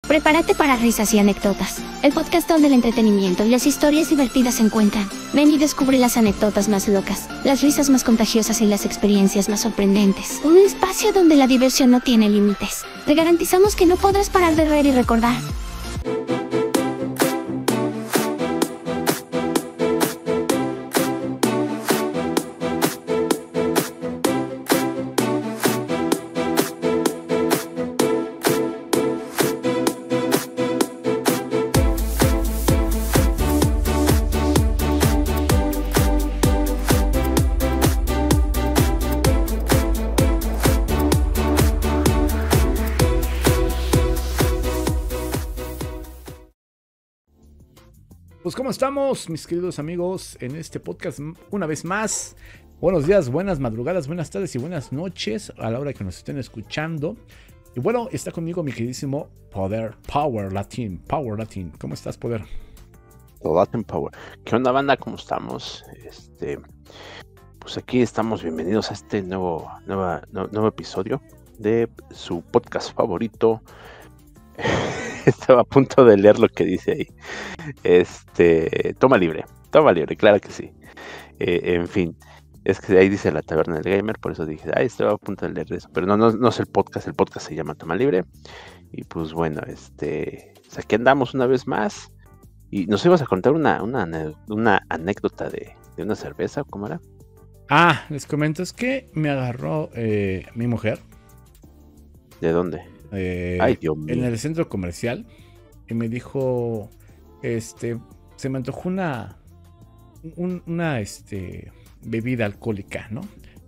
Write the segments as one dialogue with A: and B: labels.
A: Prepárate para risas y anécdotas. El podcast donde el entretenimiento y las historias divertidas se encuentran. Ven y descubre las anécdotas más locas, las risas más contagiosas y las experiencias más sorprendentes. Un espacio donde la diversión no tiene límites. Te garantizamos que no podrás parar de reír y recordar.
B: Pues ¿cómo estamos, mis queridos amigos? En este podcast una vez más. Buenos días, buenas madrugadas, buenas tardes y buenas noches a la hora que nos estén escuchando. Y bueno, está conmigo mi queridísimo Power Latin. ¿Cómo estás, Poder?
C: Latin Power. ¿Qué onda, banda? ¿Cómo estamos? Pues aquí estamos, bienvenidos a este nuevo episodio de su podcast favorito. Estaba a punto de leer lo que dice ahí. Toma libre, claro que sí. En fin, es que ahí dice la taberna del gamer, por eso dije, estaba a punto de leer eso. Pero no es el podcast se llama Toma Libre. Y pues bueno, pues aquí andamos una vez más. Y nos ibas a contar una anécdota de una cerveza, ¿cómo era?
B: Les comento, es que me agarró mi mujer.
C: ¿De dónde? Dios mío.
B: En el centro comercial y me dijo, se me antojó una bebida alcohólica, ¿no?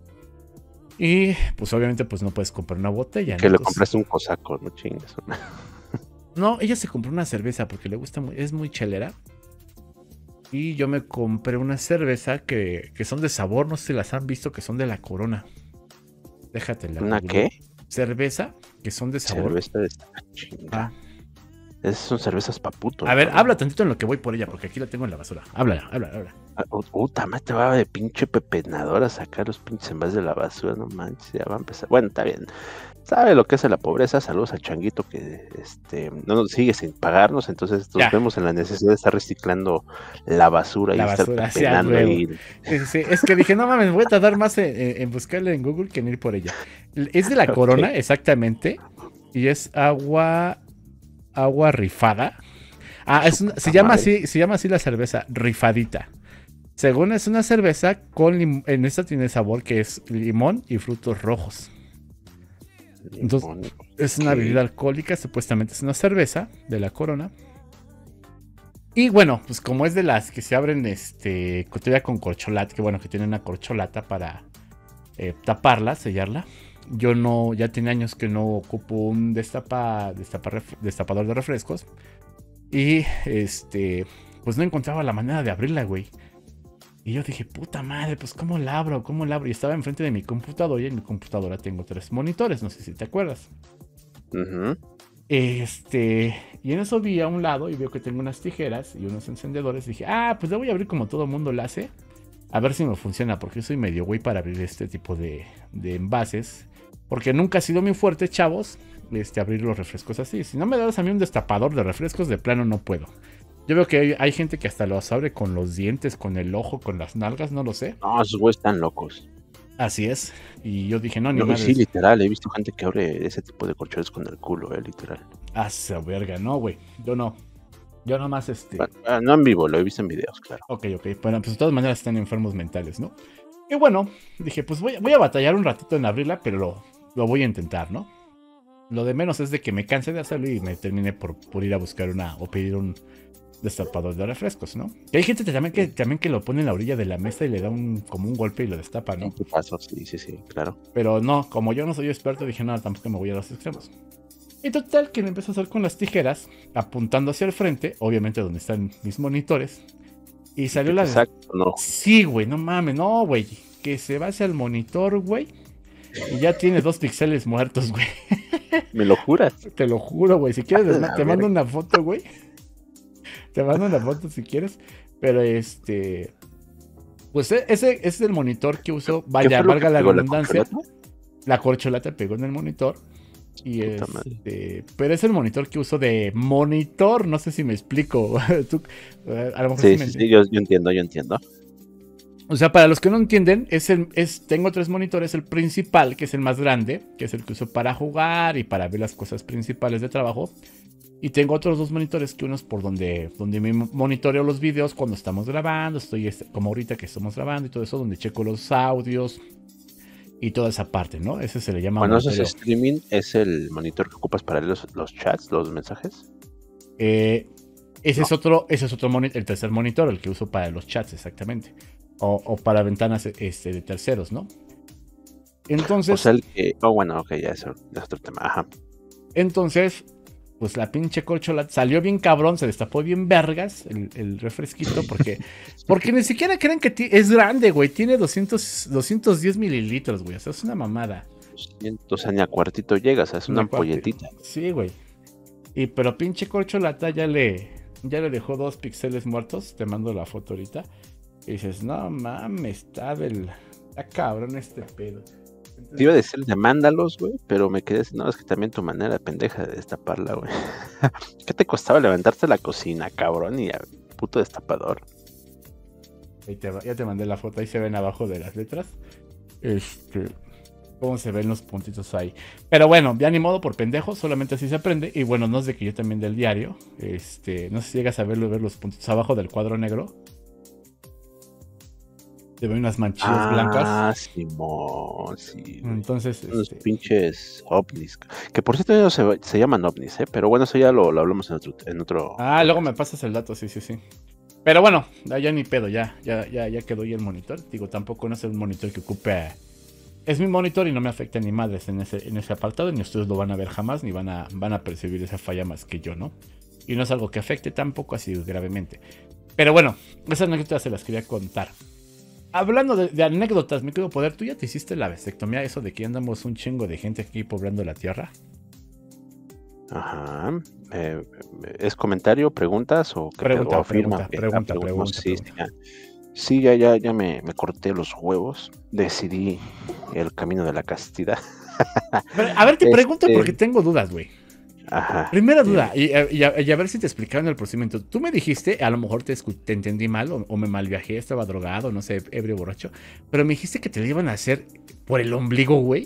B: Y pues obviamente pues no puedes comprar una botella,
C: que
B: ¿no?
C: le compraste un cosaco, no chingues.
B: No, ella se compró una cerveza porque le gusta, es muy chelera. Y yo me compré una cerveza que son de sabor, no sé si las han visto, que son de la Corona. Déjatela.
C: ¿Una qué?
B: Cerveza, que son de sabor.
C: Cerveza de chinga. Esas son cervezas paputo.
B: A ver, habla tantito en lo que voy por ella, porque aquí la tengo en la basura. Habla.
C: Más te va de pinche pepenador a sacar los pinches envases de la basura, no manches, ya va a empezar. Bueno, está bien. Sabe lo que es la pobreza. Saludos al changuito que no nos sigue sin pagarnos, entonces nos vemos en la necesidad de estar reciclando la basura y estar pepenando ahí.
B: Sí, es que dije, no mames, voy a tardar más en buscarla en Google que en ir por ella. Es de la Corona, okay. Exactamente, y es agua rifada. Se llama así la cerveza, rifadita. Según es una cerveza en esta tiene sabor que es limón y frutos rojos. Entonces, es una bebida alcohólica, supuestamente es una cerveza de la Corona. Y bueno, pues como es de las que se abren todavía con corcholata, que tiene una corcholata para taparla, sellarla. Ya tiene años que no ocupo un destapador de refrescos. Y pues no encontraba la manera de abrirla, güey. Y yo dije, puta madre, pues ¿cómo la abro? Y estaba enfrente de mi computadora y en mi computadora tengo 3 monitores, no sé si te acuerdas.
C: Uh-huh.
B: Y en eso vi a un lado y veo que tengo unas tijeras y unos encendedores. Dije, pues la voy a abrir como todo mundo la hace. A ver si me funciona, porque soy medio güey para abrir este tipo de envases. Porque nunca ha sido muy fuerte, chavos, abrir los refrescos así. Si no me das a mí un destapador de refrescos, de plano no puedo. Yo veo que hay gente que hasta los abre con los dientes, con el ojo, con las nalgas, no lo sé.
C: No, esos güeyes están locos.
B: Así es. Y yo dije, no, ni
C: no,
B: madres.
C: Sí, literal, he visto gente que abre ese tipo de corchones con el culo, literal.
B: Esa verga, no, güey. Yo no. Yo nomás
C: Bueno, no en vivo, lo he visto en videos, claro.
B: Ok. Bueno, pues de todas maneras están enfermos mentales, ¿no? Y bueno, dije, pues voy a batallar un ratito en abrirla, pero lo voy a intentar, ¿no? Lo de menos es de que me canse de hacerlo y me termine por ir a buscar o pedir un destapador de refrescos, ¿no? Y hay gente también que lo pone en la orilla de la mesa y le da como un golpe y lo destapa, ¿no?
C: ¿Qué pasó? Sí, claro.
B: Pero no, como yo no soy experto, dije, no, tampoco me voy a los extremos. Y total, que me empezó a hacer con las tijeras, apuntando hacia el frente, obviamente donde están mis monitores. Y salió la...
C: Exacto, no.
B: Sí, güey, no mames, no, güey. Que se va hacia el monitor, güey. Y ya tiene 2 píxeles muertos, güey.
C: ¿Me lo juras?
B: Te lo juro, güey. Si quieres, te mando una foto, güey. Te mando una foto si quieres. Pero pues ese es el monitor que uso. Vaya, valga la redundancia. La corcholata pegó en el monitor. Y
C: Puta madre.
B: pero es el monitor que uso de monitor, no sé si me explico. Tú, a lo mejor
C: Sí,
B: me
C: sí, sí,
B: entiendes.
C: yo entiendo.
B: O sea, para los que no entienden, tengo 3 monitores, el principal, que es el más grande, que es el que uso para jugar y para ver las cosas principales de trabajo. Y tengo otros 2 monitores, que uno es por donde me monitoreo los videos cuando estamos grabando, estoy como ahorita que estamos grabando y todo eso, donde checo los audios y toda esa parte, ¿no? Ese se le llama
C: Cuando haces
B: monitoreo.
C: streaming, ¿es el monitor que ocupas para leer los chats, los mensajes?
B: Ese es otro monitor, el tercer monitor, el que uso para los chats, exactamente. O para ventanas de terceros, ¿no? Entonces,
C: O sea, el que... Oh, bueno, ok, ya eso es otro tema. Ajá.
B: entonces, pues la pinche corchola salió bien cabrón, se destapó bien vergas el refresquito, porque ni siquiera creen que es grande, güey. Tiene 210 mililitros, güey. O sea, es una mamada.
C: O sea, ni a cuartito llegas, es una
B: Una cuate.
C: ampolletita.
B: Sí, güey. Pero pinche corcholata ya le dejó 2 píxeles muertos. Te mando la foto ahorita. Y dices, no mames, está cabrón este pedo. Entonces,
C: Te iba a decir, demándalos, güey, pero me quedé, no, es que también tu manera pendeja de destaparla, güey. ¿Qué te costaba levantarte a la cocina, cabrón? Y a puto destapador.
B: ya te mandé la foto, ahí se ven abajo de las letras. Cómo se ven los puntitos ahí. Pero bueno, ya ni modo por pendejo, solamente así se aprende. Y bueno, no es de que yo también del diario. No sé si llegas a ver los puntitos abajo del cuadro negro. Se ven unas manchillas blancas.
C: Ah, Simón, sí. Güey.
B: Entonces,
C: Unos pinches ovnis. Que por cierto ellos se llaman ovnis, ¿eh? Pero bueno, eso ya lo hablamos en otro.
B: Ah, luego me pasas el dato, sí. Pero bueno, ya ni pedo, ya quedó ahí el monitor. Digo, tampoco no es un monitor que ocupe. Es mi monitor y no me afecta ni madres en ese apartado, ni ustedes lo van a ver jamás, ni van a percibir esa falla más que yo, ¿no? Y no es algo que afecte tampoco así gravemente. Pero bueno, esas anécdotas se las quería contar. Hablando de anécdotas, mi querido Poder, ¿tú ya te hiciste la vasectomía? Eso de que andamos un chingo de gente aquí poblando la tierra.
C: Ajá. ¿Es comentario, preguntas o qué
B: Pregunta,
C: pedo? ¿O afirma?
B: pregunta.
C: Sí, ya me corté los huevos. Decidí el camino de la castidad.
B: A ver, te pregunto porque tengo dudas, güey.
C: Ajá.
B: Primera duda, y a ver si te explicaron el procedimiento. Tú me dijiste, a lo mejor te entendí mal o me malviajé, estaba drogado, no sé, ebrio, borracho, pero me dijiste que te lo iban a hacer por el ombligo, güey.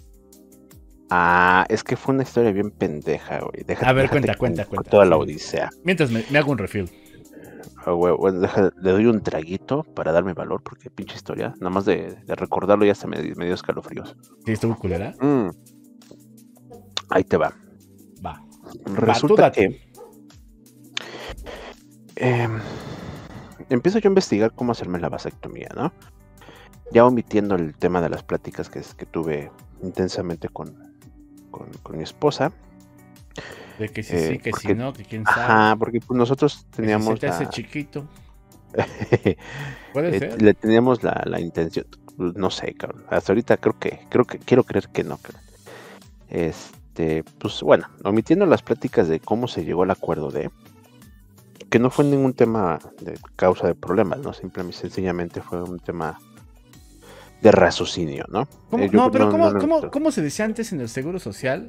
C: Ah, es que fue una historia bien pendeja, güey.
B: A ver, cuenta.
C: Toda la odisea.
B: Mientras me hago un refill.
C: Bueno, le doy un traguito para darme valor, porque pinche historia. Nada más de recordarlo ya hasta me dio escalofríos.
B: ¿Sí estuvo culera?
C: Ahí te va.
B: Va.
C: Resulta que empiezo yo a investigar cómo hacerme la vasectomía, ¿no? Ya omitiendo el tema de las pláticas que tuve intensamente con mi esposa.
B: De que sí, que si no, que quién sabe.
C: Ajá, porque pues, nosotros teníamos
B: que si se te hace chiquito. Puede ser.
C: Le teníamos la intención, no sé, cabrón. Hasta ahorita quiero creer que no, cabrón. Pues bueno, omitiendo las pláticas de cómo se llegó al acuerdo de que no fue ningún tema de causa de problemas, ¿no? Simplemente, sencillamente fue un tema de raciocinio, ¿no?
B: ¿Cómo se decía antes en el Seguro Social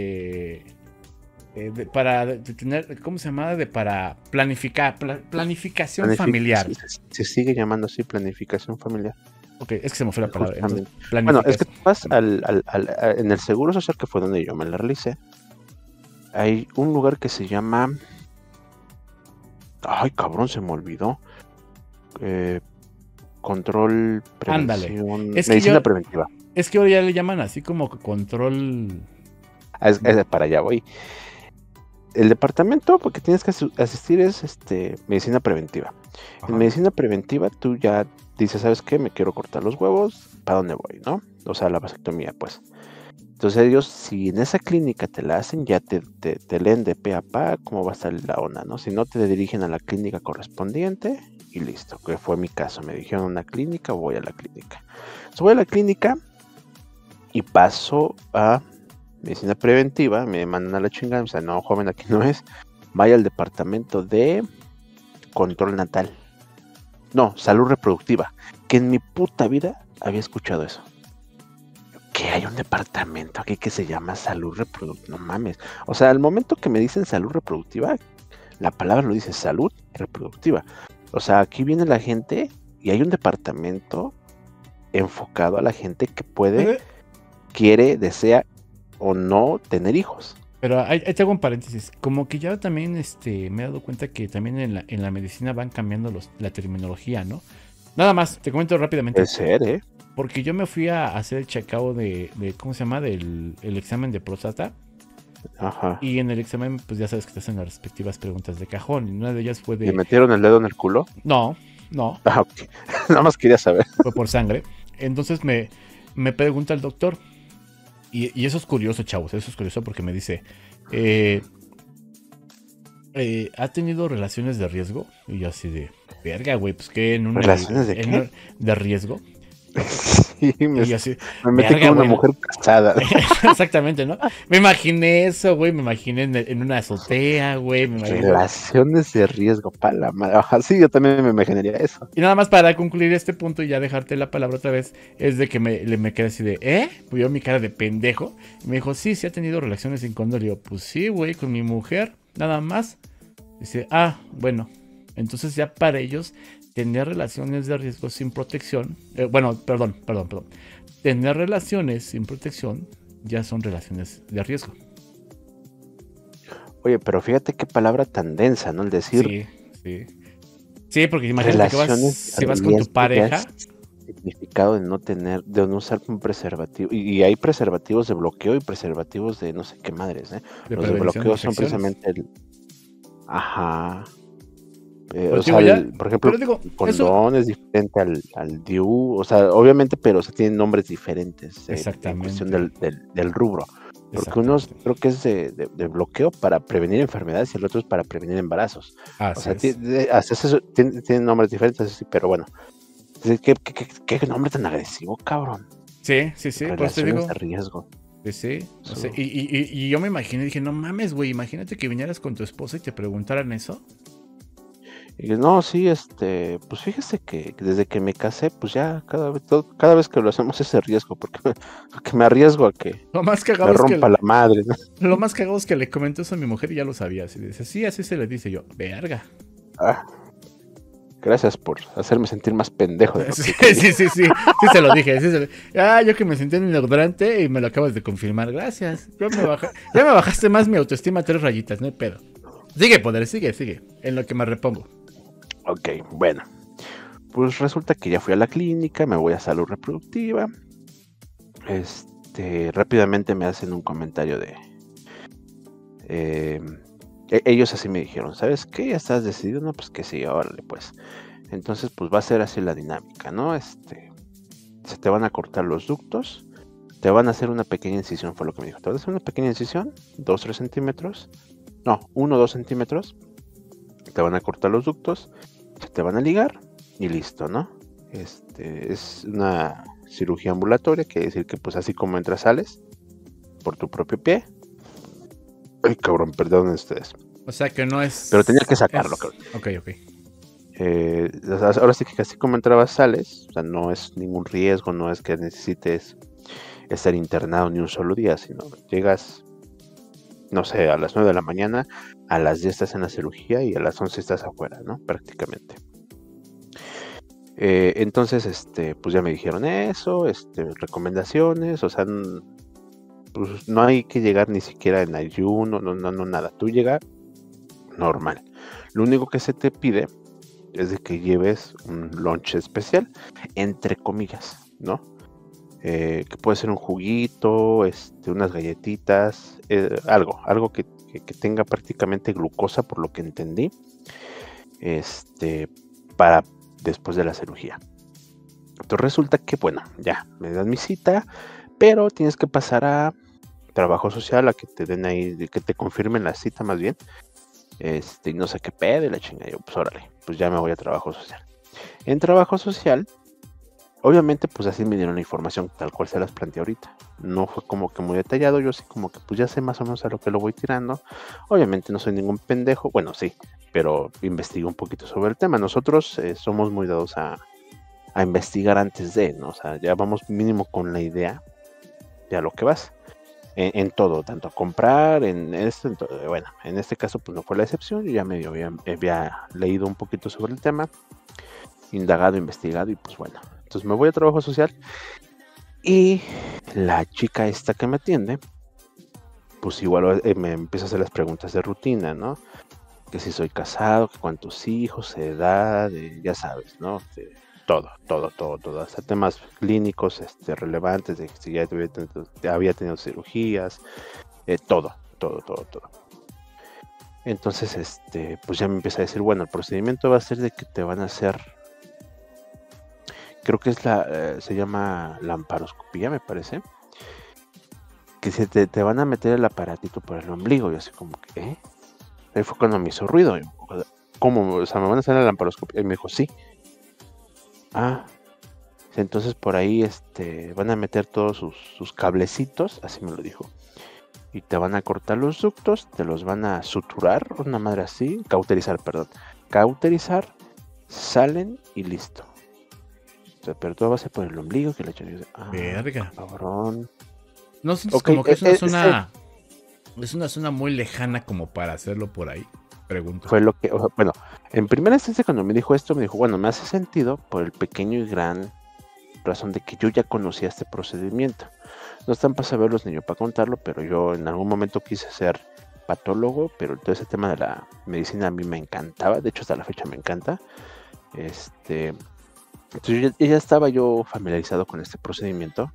B: para tener, ¿cómo se llamaba? Para planificación familiar.
C: Se sigue llamando así, planificación familiar.
B: Ok, es que se me fue la palabra. Entonces,
C: bueno, es que tú vas en el Seguro Social, que fue donde yo me la realicé, hay un lugar que se llama... Ay, cabrón, se me olvidó. Control, prevención, medicina preventiva.
B: Es que ahora ya le llaman así como control...
C: para allá voy. El departamento, porque tienes que asistir, es medicina preventiva. Ajá. En medicina preventiva tú ya dices, ¿sabes qué? Me quiero cortar los huevos, ¿para dónde voy? ¿No? O sea, la vasectomía, pues. Entonces ellos, si en esa clínica te la hacen, ya te leen de pe a pa cómo va a estar la onda, ¿no? Si no, te dirigen a la clínica correspondiente y listo, que fue mi caso. Me dijeron una clínica, voy a la clínica. Entonces voy a la clínica y paso a medicina preventiva, me mandan a la chingada, o sea, no, joven, aquí no es. Vaya al departamento de control natal. No, salud reproductiva. Que en mi puta vida había escuchado eso. que hay un departamento aquí que se llama salud reproductiva. No mames. O sea, al momento que me dicen salud reproductiva, la palabra lo dice salud reproductiva. O sea, aquí viene la gente y hay un departamento enfocado a la gente que puede, quiere, desea o no tener hijos.
B: Pero ahí te hago un paréntesis. Como que ya también me he dado cuenta que también en la medicina van cambiando la terminología, ¿no? Nada más, te comento rápidamente.
C: Puede ser, ¿eh?
B: Porque yo me fui a hacer el check-out de ¿cómo se llama? El examen de próstata.
C: Ajá.
B: Y en el examen, pues ya sabes que te hacen las respectivas preguntas de cajón. Y una de ellas fue de...
C: ¿Le metieron el dedo en el culo?
B: No.
C: Ah, ok. Nada más quería saber.
B: Fue por sangre. Entonces me pregunta el doctor. Y eso es curioso, chavos. Eso es curioso porque me dice... ¿ha tenido relaciones de riesgo? Y yo así de... Verga, güey, pues que en una...
C: ¿Relaciones de qué?
B: De riesgo.
C: Sí,
B: Y yo así,
C: me metí con una mujer casada.
B: Exactamente, ¿no? Me imaginé eso, güey. Me imaginé en una azotea, güey.
C: Relaciones de riesgo, para la madre. Ajá, sí, yo también me imaginaría eso.
B: Y nada más para concluir este punto y ya dejarte la palabra otra vez, es de que me quedé así de, Pues yo mi cara de pendejo. Y me dijo, sí ha tenido relaciones sin condón. Y yo, pues sí, güey, con mi mujer, nada más. Dice, bueno. Entonces ya para ellos, tener relaciones de riesgo sin protección, perdón. Tener relaciones sin protección ya son relaciones de riesgo.
C: Oye, pero fíjate qué palabra tan densa, ¿no? El decir...
B: Sí, porque imagínate que si vas con tu pareja...
C: Significado de no usar un preservativo. Y hay preservativos de bloqueo y preservativos de no sé qué madres, ¿eh? Los de bloqueo son precisamente el... Ajá... o sea, por ejemplo, el condón es diferente al DIU, o sea, obviamente, pero tienen nombres diferentes en cuestión del rubro. Porque uno creo que es de bloqueo para prevenir enfermedades y el otro es para prevenir embarazos. O sea, tienen nombres diferentes, sí, pero bueno. ¿Qué nombre tan agresivo, cabrón?
B: Sí, pues te digo.
C: De riesgo.
B: Sí. O sea, y yo me imaginé, dije, no mames, güey, imagínate que vinieras con tu esposa y te preguntaran eso.
C: Y no, sí, pues fíjese que desde que me casé, pues ya cada vez que lo hacemos es ese riesgo, porque me arriesgo a que me rompa la madre, ¿no?
B: Lo más cagado es que le comentó eso a mi mujer y ya lo sabía. Y dice, sí, así se le dice. Yo, verga.
C: Gracias por hacerme sentir más pendejo.
B: Sí, se lo dije. Yo que me sentí ignorante y me lo acabas de confirmar. Gracias. Ya me bajaste más mi autoestima 3 rayitas, no hay pedo. Sigue, poder, sigue. En lo que me repongo.
C: Ok, bueno. Pues resulta que ya fui a la clínica, me voy a salud reproductiva. Rápidamente me hacen un comentario de... ellos así me dijeron, ¿sabes qué? ¿Ya estás decidido? No, pues que sí, órale, pues. Entonces, pues va a ser así la dinámica, ¿no? Se te van a cortar los ductos, te van a hacer una pequeña incisión, fue lo que me dijo. Te van a hacer una pequeña incisión, 2-3 centímetros. No, 1-2 centímetros. Te van a cortar los ductos, se te van a ligar y listo, ¿no? Es una cirugía ambulatoria, quiere decir que pues así como entras sales por tu propio pie. Ay, cabrón, perdonen ustedes.
B: O sea que no es...
C: Pero tenía que sacarlo, cabrón.
B: Ok.
C: Ahora sí que así como entrabas sales, o sea, no es ningún riesgo, no es que necesites estar internado ni un solo día, sino llegas, no sé, a las 9 de la mañana, a las 10 estás en la cirugía y a las 11 estás afuera, ¿no? Prácticamente. Entonces, pues ya me dijeron eso, recomendaciones, o sea, pues no hay que llegar ni siquiera en ayuno, no, nada. Tú llegas normal. Lo único que se te pide es de que lleves un lunch especial, entre comillas, ¿no? Que puede ser un juguito, unas galletitas, algo que tenga prácticamente glucosa, por lo que entendí, para después de la cirugía. Entonces resulta que, bueno, ya me dan mi cita, pero tienes que pasar a trabajo social, a que te den ahí, que te confirmen la cita más bien, y no sé qué pedo y la chingada. Yo, pues órale, pues ya me voy a trabajo social. En trabajo social, obviamente, pues así me dieron la información tal cual se las planteé ahorita. No fue como que muy detallado, yo sí como que pues ya sé más o menos a lo que lo voy tirando. Obviamente no soy ningún pendejo, bueno sí, pero investigo un poquito sobre el tema. Nosotros somos muy dados a investigar antes de, ¿no? O sea, ya vamos mínimo con la idea ya lo que vas. En todo, tanto a comprar, en esto, en todo. Bueno, en este caso pues no fue la excepción, yo ya medio había leído un poquito sobre el tema, indagado, investigado y pues bueno, entonces me voy a trabajo social y la chica esta que me atiende, pues igual me empieza a hacer las preguntas de rutina, ¿no? Que si soy casado, que cuántos hijos, edad, ya sabes, ¿no? Todo, hasta temas clínicos relevantes, de que si ya había tenido cirugías, todo. Entonces, pues ya me empieza a decir, bueno, el procedimiento va a ser de que te van a hacer, creo que es se llama lamparoscopía, me parece, que se te van a meter el aparatito por el ombligo, y así como que, Ahí fue cuando me hizo ruido, ¿cómo? O sea, ¿me van a hacer la lamparoscopía? Y me dijo, sí. Entonces por ahí van a meter todos sus cablecitos, así me lo dijo, y te van a cortar los ductos, te los van a suturar, una madre así, cauterizar, salen y listo. O sea, pero todo va a ser por el ombligo, que le echan.
B: Verga.
C: Cabrón.
B: No sientes como que es una zona muy lejana como para hacerlo por ahí. Pregunto.
C: Fue lo que, bueno, en primera instancia cuando me dijo esto, me dijo, bueno, me hace sentido por el pequeño y gran razón de que yo ya conocía este procedimiento. No están para saberlos ni yo para contarlo, pero yo en algún momento quise ser patólogo, pero todo ese tema de la medicina a mí me encantaba, de hecho hasta la fecha me encanta. Entonces ya estaba yo familiarizado con este procedimiento.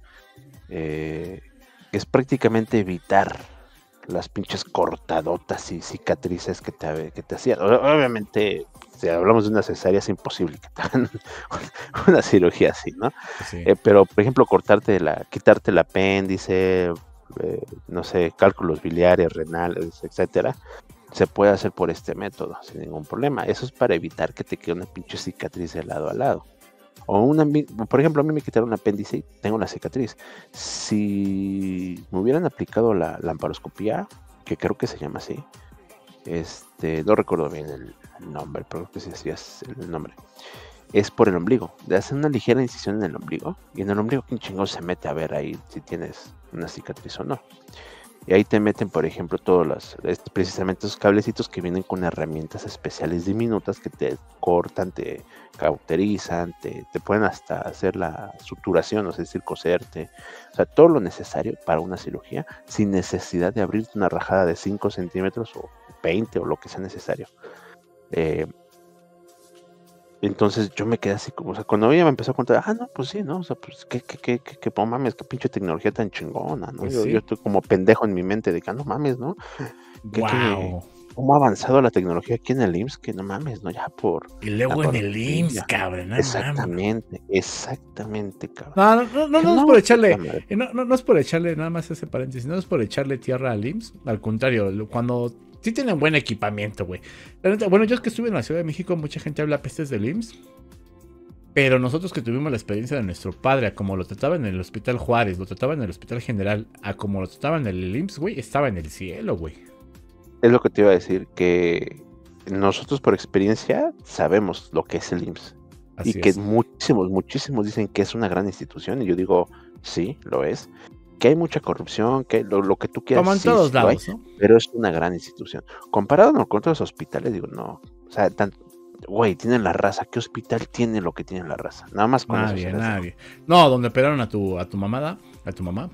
C: Es prácticamente evitar las pinches cortadotas y cicatrices que te hacían. Obviamente, si hablamos de una cesárea, es imposible que te hagan una cirugía así, ¿no?
B: Sí.
C: Pero, por ejemplo, quitarte el apéndice, no sé, cálculos biliares, renales, etcétera, se puede hacer por este método, sin ningún problema. Eso es para evitar que te quede una pinche cicatriz de lado a lado. Por ejemplo, a mí me quitaron un apéndice y tengo la cicatriz. Si me hubieran aplicado la lamparoscopía, que creo que se llama así, no recuerdo bien el nombre, pero creo que sí es el nombre. Es por el ombligo, de hacer una ligera incisión en el ombligo, y en el ombligo quién chingón se mete a ver ahí si tienes una cicatriz o no. Y ahí te meten, por ejemplo, precisamente esos cablecitos que vienen con herramientas especiales diminutas que te cortan, te cauterizan, te pueden hasta hacer la suturación, es decir, coserte. O sea, todo lo necesario para una cirugía sin necesidad de abrirte una rajada de 5 centímetros o 20 o lo que sea necesario. Entonces yo me quedé así como, o sea, cuando ella me empezó a contar, no, pues sí, ¿no? O sea, pues qué mames, qué pinche tecnología tan chingona, ¿no?
B: Pues
C: yo estoy como pendejo en mi mente de que no mames, ¿no? ¿Cómo ha avanzado la tecnología aquí en el IMSS? Que no mames, ¿no? Ya por...
B: Y luego en el IMSS, cabrón. No
C: exactamente, cabrón.
B: No es por echarle, no es por echarle, nada más ese paréntesis, no es por echarle tierra al IMSS, al contrario, cuando... Sí tienen buen equipamiento, güey. Bueno, yo es que estuve en la Ciudad de México, mucha gente habla pestes del IMSS. Pero nosotros que tuvimos la experiencia de nuestro padre, a como lo trataban en el Hospital Juárez, lo trataban en el Hospital General, a como lo trataban en el IMSS, güey, estaba en el cielo, güey.
C: Es lo que te iba a decir, que nosotros por experiencia sabemos lo que es el IMSS. Así y que es. muchísimos dicen que es una gran institución, y yo digo, sí, lo es. Que hay mucha corrupción, que lo que tú quieras.
B: Como en todos lados, ¿no?
C: Pero es una gran institución. Comparado con otros hospitales, digo, no. O sea, güey, tienen la raza. ¿Qué hospital tiene lo que tiene la raza? Nada más con
B: nadie. No, donde operaron a tu mamá, a tu mamá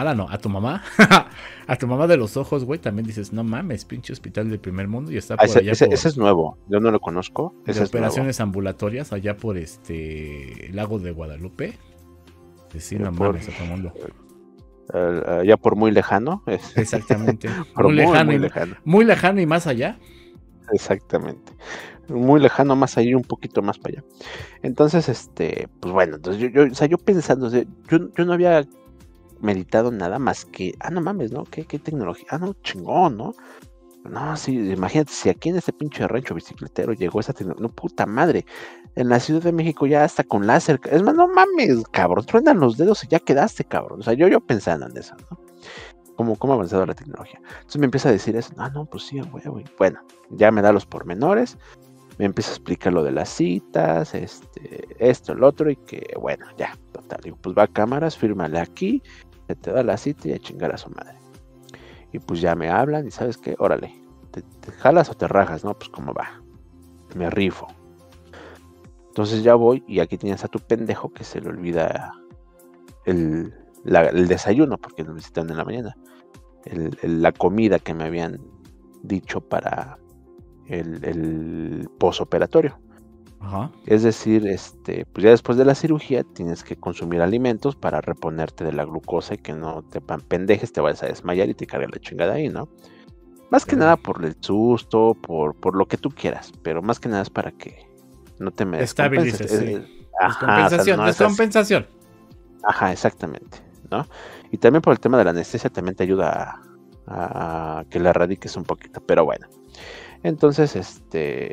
B: de los ojos, güey, también dices, no mames, pinche hospital del primer mundo y está por allá.
C: Ese es nuevo, yo no lo conozco.
B: Ese operaciones ambulatorias allá por Lago de Guadalupe. Sí, no mames, otro mundo.
C: Ya por muy lejano.
B: Exactamente. Muy lejano y más allá.
C: Exactamente. Muy lejano, más allá y un poquito más para allá. Entonces, pues bueno, entonces yo pensando, yo no había meditado nada más que, no mames, ¿no? ¿Qué tecnología? No, chingón, ¿no? No, sí, imagínate, si aquí en este pinche rancho bicicletero llegó esa tecnología, no, puta madre, en la Ciudad de México ya hasta con láser, es más, no mames, cabrón, truenan los dedos y ya quedaste, cabrón, o sea, yo pensando en eso, ¿no? ¿Cómo ha avanzado la tecnología? Entonces me empieza a decir eso, no, pues sí, güey, bueno, ya me da los pormenores, me empieza a explicar lo de las citas, esto, el otro, y que, bueno, ya, total, digo, pues va a cámaras, fírmale aquí, se te da la cita y a chingar a su madre. Y pues ya me hablan y ¿sabes qué? Órale, ¿te jalas o te rajas? No, pues cómo va, me rifo. Entonces ya voy y aquí tienes a tu pendejo que se le olvida el desayuno porque lo necesitan en la mañana. La comida que me habían dicho para el posoperatorio.
B: Ajá.
C: Es decir, pues ya después de la cirugía tienes que consumir alimentos para reponerte de la glucosa y que no te pendejes, te vayas a desmayar y te cargue la chingada ahí, ¿no? Más que nada por el susto, por lo que tú quieras, pero más que nada es para que no te me
B: estabilices.
C: descompenses.
B: Sí.
C: Ajá,
B: Descompensación,
C: o sea,
B: descompensación.
C: Ajá, exactamente, ¿no? Y también por el tema de la anestesia también te ayuda a que la erradiques un poquito, pero bueno. Entonces,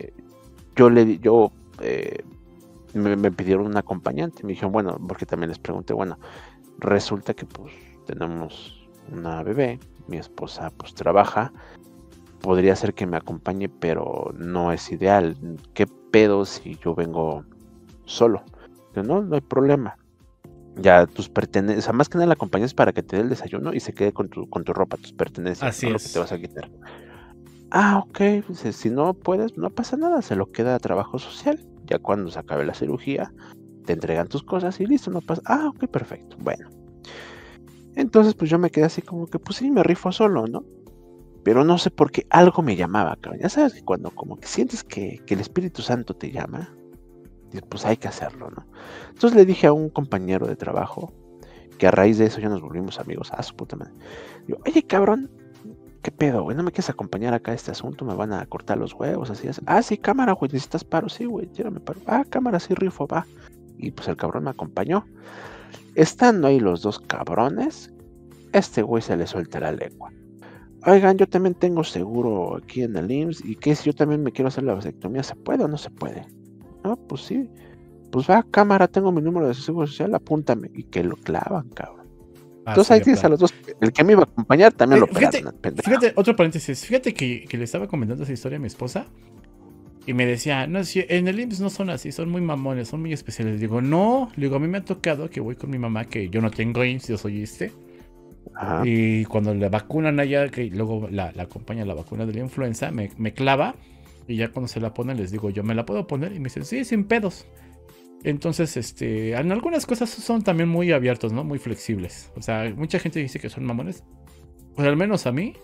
C: me pidieron un acompañante, me dijeron, bueno, porque también les pregunté, bueno, resulta que pues tenemos una bebé, mi esposa pues trabaja, podría ser que me acompañe, pero no es ideal, ¿qué pedo si yo vengo solo? Yo, no hay problema. Ya tus pertenencias, o sea, más que nada la acompañas para que te dé el desayuno y se quede con tu ropa, tus pertenencias,
B: Así
C: ¿no?
B: es.
C: Lo que te vas a quitar. Ok, pues, si no puedes, no pasa nada, se lo queda a trabajo social. Ya cuando se acabe la cirugía, te entregan tus cosas y listo, no pasa. Ok, perfecto, bueno. Entonces, pues yo me quedé así como que, pues sí, me rifo solo, ¿no? Pero no sé por qué algo me llamaba, cabrón. Ya sabes que cuando como que sientes que el Espíritu Santo te llama, pues hay que hacerlo, ¿no? Entonces le dije a un compañero de trabajo, que a raíz de eso ya nos volvimos amigos, su puta madre. Digo, oye, cabrón, ¿qué pedo, güey? ¿No me quieres acompañar acá a este asunto? ¿Me van a cortar los huevos? Así es. Sí, cámara, güey, ¿necesitas paro? Sí, güey, tírame paro. Cámara, sí, rifo, va. Y pues el cabrón me acompañó. Estando ahí los dos cabrones, este güey se le suelta la lengua. Oigan, yo también tengo seguro aquí en el IMSS, y que si yo también me quiero hacer la vasectomía, ¿se puede o no se puede? No, pues sí. Pues va, cámara, tengo mi número de seguro social, apúntame. Y que lo clavan, cabrón. Entonces ahí tienes a los dos. El que me iba a acompañar también lo operaron.
B: Fíjate, otro paréntesis. Fíjate que le estaba comentando esa historia a mi esposa. Y me decía, no, si en el IMSS no son así, son muy mamones, son muy especiales. Digo, no, a mí me ha tocado que voy con mi mamá, que yo no tengo IMSS, yo soy
C: Ajá.
B: Y cuando la vacunan allá, que luego la acompaña la vacuna de la influenza, me clava. Y ya cuando se la ponen les digo, ¿yo me la puedo poner? Y me dicen, sí, sin pedos. Entonces, en algunas cosas son también muy abiertos, ¿no? Muy flexibles. O sea, mucha gente dice que son mamones. Pues al menos a mí,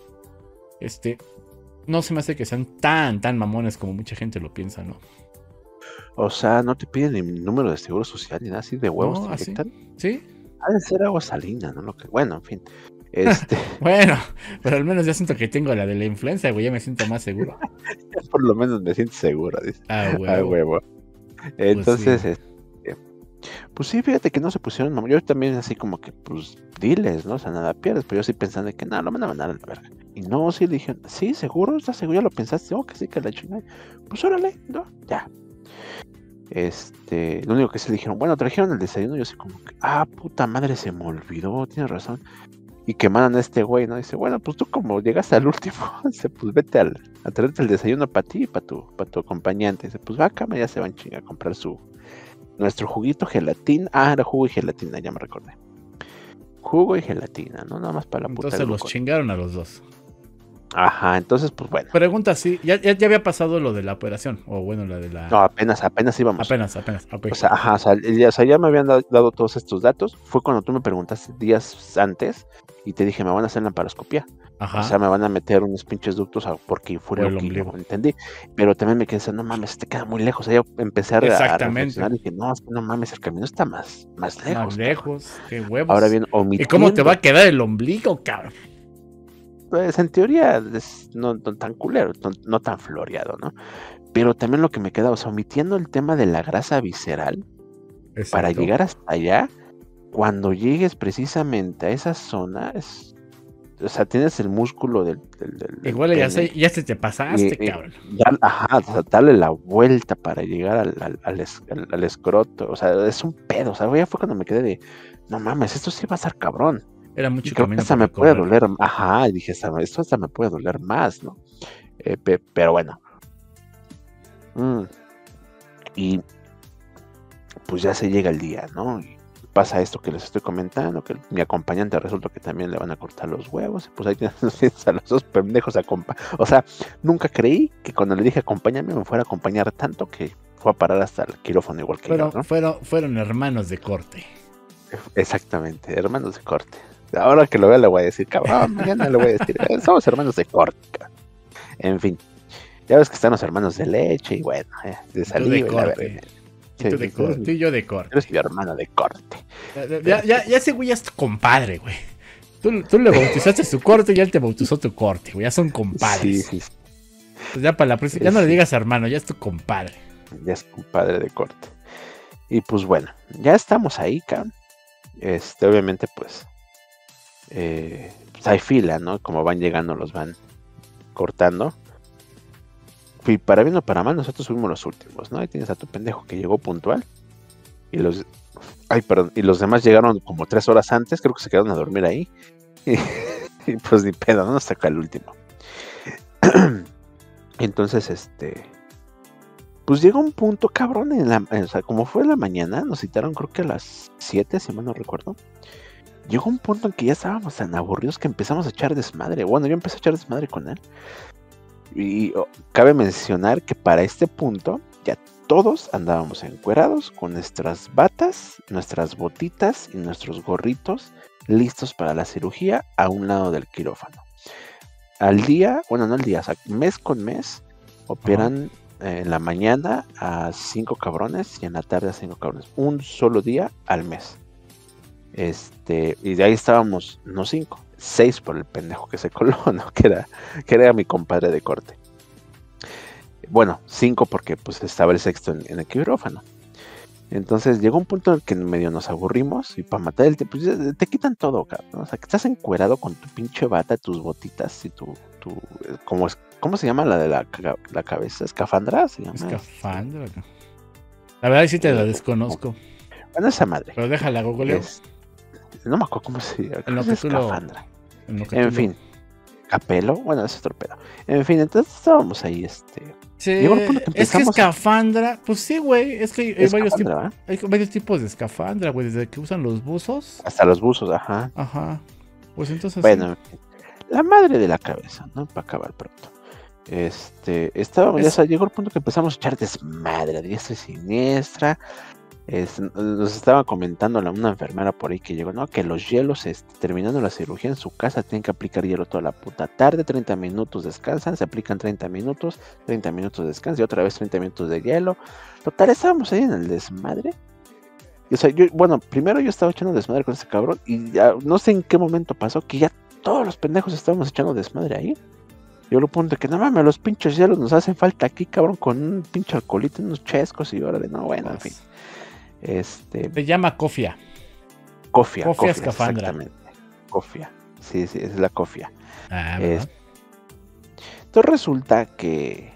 B: no se me hace que sean tan mamones como mucha gente lo piensa, ¿no?
C: O sea, no te piden ni número de seguro social ni nada así de huevos,
B: No,
C: te
B: así.
C: inyectan.
B: ¿Sí?
C: Ha de ser agua salina, ¿no? Bueno, en fin.
B: Bueno, pero al menos ya siento que tengo la de la influenza, güey, ya me siento más seguro.
C: Por lo menos me siento seguro, dice.
B: Huevo.
C: Entonces,
B: Pues
C: pues sí, fíjate que no se pusieron, mamá. Yo también así como que, pues, diles, ¿no? O sea, nada pierdes, pero yo sí pensando de que nada, lo van a mandar a la verga. Y no, sí le dije, sí, seguro, ¿estás seguro? ¿Ya lo pensaste? Que sí, que la chingada. Pues órale, ¿no? Ya. Lo único que sí le dijeron, bueno, trajeron el desayuno. Yo así como que, puta madre, se me olvidó, tienes razón. Y que mandan a este güey, ¿no? Dice, bueno, pues tú como llegaste al último, dice, pues vete a traerte el desayuno para ti y para tu acompañante. Dice, pues va acá, ya se van a comprar nuestro juguito gelatina. Era jugo y gelatina, ya me recordé. Jugo y gelatina, ¿no? Nada más para la puta.
B: Entonces los chingaron a los dos.
C: Ajá, entonces pues bueno.
B: Pregunta, ¿sí? ¿Ya había pasado lo de la operación? O bueno, la de la...
C: No, apenas íbamos.
B: Apenas, okay.
C: O sea, ya me habían dado todos estos datos. Fue cuando tú me preguntaste días antes y te dije, me van a hacer la laparoscopia.
B: Ajá.
C: O sea, me van a meter unos pinches ductos porque fue lo que yo entendí. Pero también me quedé diciendo, no mames, te queda muy lejos. O sea, yo empecé a reflexionar y dije, no, es que no mames, el camino está más lejos.
B: Más lejos, qué huevos.
C: Ahora bien, omitiendo.
B: ¿Y cómo te va a quedar el ombligo, cabrón?
C: Pues en teoría es no tan culero, no tan floreado, ¿no? Pero también lo que me queda, o sea, omitiendo el tema de la grasa visceral. Exacto. Para llegar hasta allá, cuando llegues precisamente a esa zona, o sea, tienes el músculo del
B: igual ya se te pasaste, cabrón.
C: O sea, darle la vuelta para llegar al escroto, o sea, es un pedo, o sea, ya fue cuando me quedé de, no mames, esto sí va a ser cabrón.
B: Era mucho
C: camino. Hasta me puede doler, y dije, esto hasta me puede doler más, ¿no? Pero bueno. Y pues ya se llega el día, ¿no? Y pasa esto que les estoy comentando, que mi acompañante resulta que también le van a cortar los huevos, y pues ahí tienes a los dos pendejos o sea, nunca creí que cuando le dije acompáñame me fuera a acompañar tanto que fue a parar hasta el quirófano igual que yo, ¿no?
B: Fueron hermanos de corte.
C: Exactamente, hermanos de corte. Ahora que lo vea le voy a decir, cabrón, mañana le voy a decir, somos hermanos de corte, cabrón. En fin, ya ves que están los hermanos de leche y bueno, de saliva y la verga.
B: Tú y yo de corte.
C: Eres mi hermano de corte.
B: Ya ese güey ya es tu compadre, güey. Tú le bautizaste su corte y él te bautizó tu corte, güey. Ya son compadres.
C: Sí.
B: Pues ya para la próxima, ya no le digas hermano, ya es tu compadre.
C: Ya es compadre de corte. Y pues bueno, ya estamos ahí, cabrón. Obviamente, pues hay fila, ¿no? Como van llegando, los van cortando. Y para bien o para mal, nosotros fuimos los últimos, ¿no? Ahí tienes a tu pendejo que llegó puntual. Y los demás llegaron como 3 horas antes, creo que se quedaron a dormir ahí. Y pues ni pedo, ¿no? Hasta acá el último. Entonces, pues llegó un punto, cabrón, o sea, como fue en la mañana, nos citaron creo que a las 7, si mal no recuerdo. Llegó un punto en que ya estábamos tan aburridos que empezamos a echar desmadre. Bueno, yo empecé a echar desmadre con él. Y cabe mencionar que para este punto ya todos andábamos encuerados con nuestras batas, nuestras botitas y nuestros gorritos listos para la cirugía a un lado del quirófano. Al día, bueno, no al día, o sea, mes con mes operan en la mañana a 5 cabrones y en la tarde a 5 cabrones. Un solo día al mes. Y de ahí estábamos, no 5, 6 por el pendejo que se coló, ¿no? Que era mi compadre de corte. Bueno, 5 porque pues estaba el sexto en el quirófano. Entonces llegó un punto en el que medio nos aburrimos y para matar el tiempo, pues, te quitan todo, cabrón, ¿no? O sea, que estás encuerado con tu pinche bata, tus botitas y ¿cómo se llama la de la cabeza? ¿Escafandra? ¿Se llama?
B: Escafandra. La verdad sí te la desconozco.
C: Bueno, esa madre.
B: Pero déjala, googleo.
C: No me acuerdo cómo se llama.
B: En lo que tú
C: Escafandra. En fin. Capelo, bueno, ese es otro pedo. En fin, entonces estábamos ahí,
B: Sí, es que escafandra, pues sí, güey, es que hay varios tipos de escafandra, güey, desde que usan los buzos.
C: Hasta los buzos, ajá.
B: Ajá, pues entonces
C: bueno, sí. La madre de la cabeza, ¿no? Para acabar pronto. Ya llegó el punto que empezamos a echar desmadre a diestra y siniestra. Nos estaba comentando una enfermera por ahí que llegó, ¿no? Que los hielos, terminando la cirugía en su casa, tienen que aplicar hielo toda la puta tarde, 30 minutos descansan, se aplican 30 minutos descansan y otra vez 30 minutos de hielo. Total, estábamos ahí en el desmadre. O sea, primero yo estaba echando desmadre con ese cabrón y ya no sé en qué momento pasó que ya todos los pendejos estábamos echando desmadre ahí. Yo lo punto que no mames, los pinches hielos nos hacen falta aquí, cabrón, con un pinche alcoholito, unos chescos y órale, no, bueno, en fin.
B: Se llama cofia.
C: Cofia
B: escafandra.
C: Exactamente. Cofia. Sí, es la cofia.
B: Entonces
C: resulta que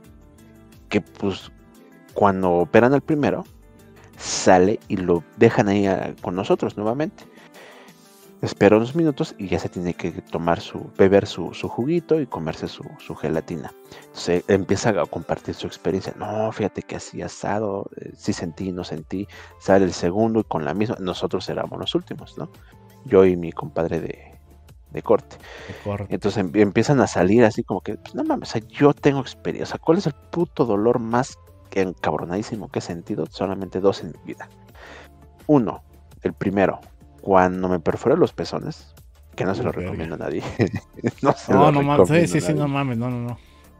C: pues cuando operan al primero, sale y lo dejan ahí con nosotros nuevamente. Espera unos minutos y ya se tiene que beber su juguito y comerse su gelatina. Entonces empieza a compartir su experiencia. No, fíjate que así asado, sí sentí, no sentí. Sale el segundo y con la misma. Nosotros éramos los últimos, ¿no? Yo y mi compadre de corte. Entonces empiezan a salir así como que, pues, no mames, o sea, yo tengo experiencia. O sea, ¿cuál es el puto dolor más encabronadísimo que he sentido? Solamente 2 en mi vida. 1, el primero. Cuando me perforé los pezones, que no se lo recomiendo a nadie. No
B: mames, sí, no mames, no.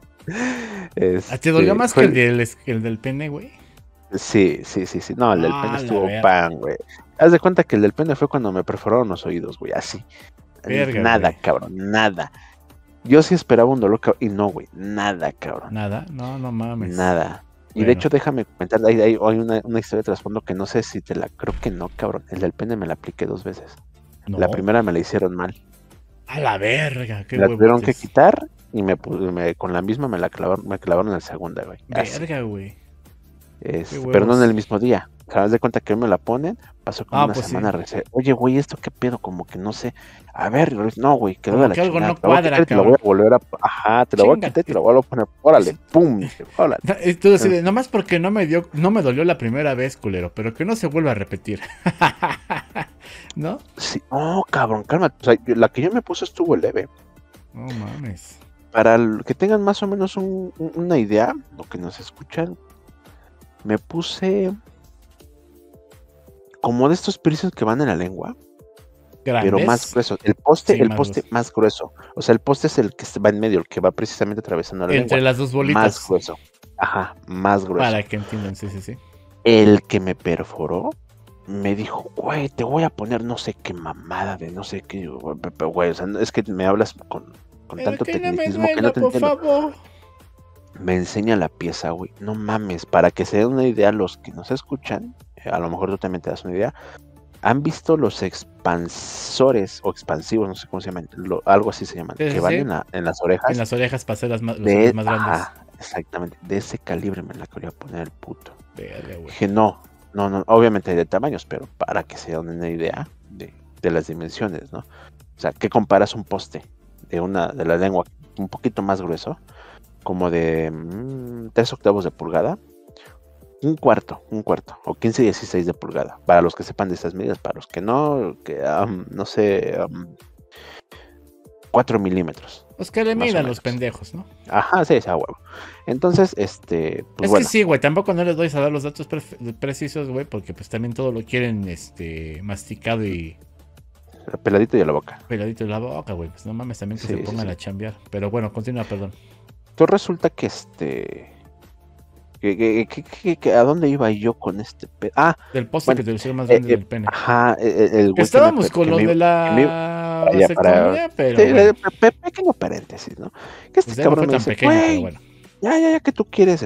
B: ¿Te dolió más que el del pene, güey?
C: Sí. No, el del pene estuvo pan, güey. Haz de cuenta que el del pene fue cuando me perforaron los oídos, güey, así.
B: Verga,
C: nada,
B: güey.
C: Cabrón, nada. Yo sí esperaba un dolor, y no, güey, nada, cabrón.
B: Nada, no mames.
C: Nada. Y de hecho, déjame comentar, hay una historia de trasfondo que no sé si creo que no, cabrón. El del pene me la apliqué 2 veces. No. La primera me la hicieron mal.
B: A la verga, qué
C: la tuvieron que quitar y con la misma me clavaron en la segunda, güey.
B: Verga, güey.
C: Pero no en el mismo día. ¿Sabes de cuenta que me la ponen? Pasó como una
B: pues
C: semana, oye, güey, ¿esto qué pedo? Como que no sé. A ver, no, güey, quedó
B: Como
C: de la
B: que algo
C: chingada.
B: no cuadra,
C: Te la voy a volver a... Ajá, te la voy a quitar y te la voy a poner. Órale, pum, órale.
B: Y tú decides, nomás porque no me dolió la primera vez, culero, pero que no se vuelva a repetir. ¿No?
C: Sí, cabrón, cálmate. O sea, la que yo me puse estuvo leve.
B: No mames.
C: Para que tengan más o menos una idea, lo que nos escuchan, me puse como de estos piercings que van en la lengua,
B: ¿Grandes?
C: pero más grueso. El poste
B: Sí,
C: más grueso. O sea, el poste es el que va en medio, el que va precisamente atravesando la lengua.
B: Entre las dos bolitas.
C: Más grueso. Ajá, más grueso.
B: Para que entiendan, sí.
C: El que me perforó me dijo, güey, te voy a poner no sé qué mamada de no sé qué, güey, o sea, es que me hablas con tanto tecnicismo que no te entiendo. Favor. Me enseña la pieza, güey. No mames, para que se den una idea los que nos escuchan, a lo mejor tú también te das una idea. ¿Han visto los expansores o expansivos, no sé cómo se llaman, algo así se llaman, que van en las orejas?
B: En las orejas para hacer los más grandes.
C: Exactamente, de ese calibre me la quería poner el puto.
B: Vale,
C: dije, no, obviamente hay de tamaños, pero para que se den una idea de las dimensiones, ¿no? O sea, ¿qué comparas un poste de la lengua un poquito más grueso, como de 3/8 de pulgada? Un cuarto, o 15-16 de pulgada, para los que sepan de estas medidas, para los que no, no sé, 4 milímetros.
B: Pues que le midan los pendejos, ¿no?
C: Ajá, sí, esa huevo. Entonces, pues
B: es
C: bueno.
B: que sí, güey, tampoco no les doy a dar los datos precisos, güey, porque pues también todo lo quieren, masticado y...
C: Peladito y a la boca.
B: Peladito de la boca, güey, pues no mames, también que se pongan a chambear. Pero bueno, continúa, perdón.
C: Entonces resulta que ¿a dónde iba yo con este pedo?
B: Del poste que te hicieron más grande del pene.
C: Ajá,
B: estábamos con lo de la vasectomía, pero
C: pequeño paréntesis, ¿no? Que
B: pues cabrón no fue tan pequeño, pero bueno.
C: Ya que tú quieres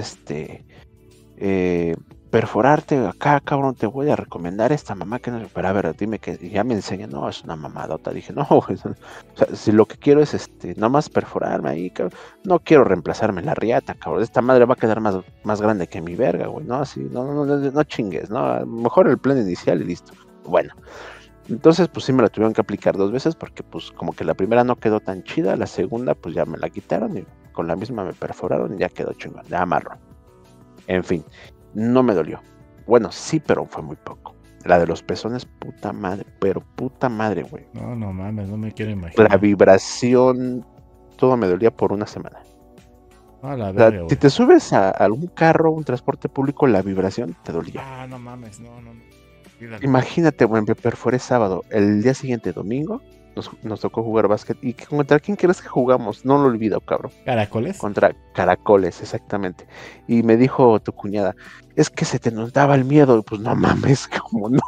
C: perforarte acá, cabrón, te voy a recomendar esta mamá que no sé, pero a ver, dime que ya me enseña, no, es una mamadota. Dije, no, güey, o sea, si lo que quiero es nomás perforarme ahí, cabrón, no quiero reemplazarme la riata, cabrón, esta madre va a quedar más grande que mi verga, güey, no, así, no chingues, no, mejor el plan inicial y listo. Bueno, entonces pues sí me la tuvieron que aplicar 2 veces porque pues como que la primera no quedó tan chida, la segunda pues ya me la quitaron y con la misma me perforaron y ya quedó chingón, ya amarro. En fin, no me dolió. Bueno, sí, pero fue muy poco. La de los pezones, puta madre, güey.
B: No mames, no me quiero imaginar.
C: La vibración, todo me dolía por una semana.
B: La verga,
C: si te subes a algún carro, un transporte público, la vibración te dolía.
B: No mames, no.
C: Imagínate, güey, me perforé sábado. El día siguiente, domingo, nos tocó jugar básquet. ¿Y contra quién crees que jugamos? No lo olvido, cabrón.
B: ¿Caracoles?
C: Contra Caracoles, exactamente. Y me dijo tu cuñada, es que se te nos daba el miedo. Pues no mames, como no.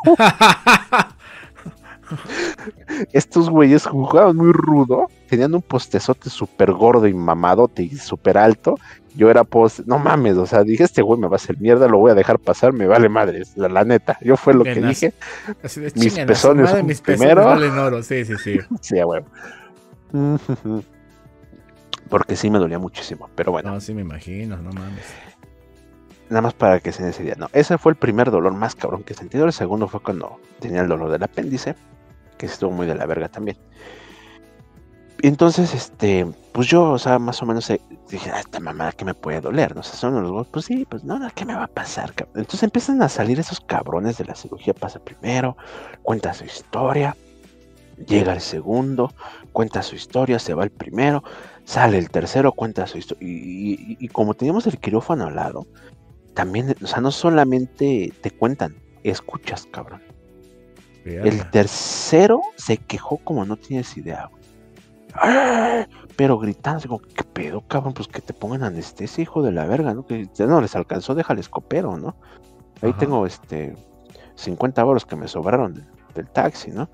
C: Estos güeyes jugaban muy rudo. Tenían un postezote súper gordo y mamadote y súper alto. Yo era no mames, o sea, dije, este güey me va a hacer mierda, lo voy a dejar pasar, me vale madres, la neta. Yo fue lo que dije.
B: Así de
C: mis pezones
B: son primero. Valen oro, sí.
C: Sí, güey. Porque sí me dolía muchísimo, pero bueno.
B: No, sí me imagino, no mames.
C: Nada más para que se den esa idea. No, ese fue el primer dolor más cabrón que he sentido. El segundo fue cuando tenía el dolor del apéndice, que estuvo muy de la verga también. Y entonces, pues yo, o sea, más o menos dije, esta mamá, ¿qué me puede doler? No sé, son los huevos. Pues sí, pues no, ¿qué me va a pasar, cabrón? Entonces empiezan a salir esos cabrones de la cirugía. Pasa primero, cuenta su historia, llega el segundo, cuenta su historia, se va el primero, sale el tercero, cuenta su historia. Y como teníamos el quirófano al lado, también, o sea, no solamente te cuentan, escuchas, cabrón. El tercero se quejó como no tienes idea, güey. Pero gritando, así como, ¿qué pedo, cabrón? Pues que te pongan anestesia, hijo de la verga, ¿no? Que ya no les alcanzó, déjales copero, ¿no? Ahí tengo 50 euros que me sobraron del taxi, ¿no?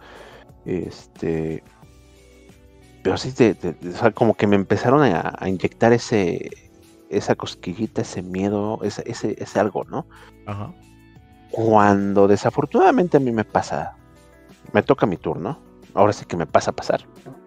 C: Pero sí, o sea, como que me empezaron a inyectar esa cosquillita, ese miedo, ese algo, ¿no?
B: Ajá.
C: Cuando desafortunadamente a mí me toca mi turno, ahora sí que me pasa a pasar.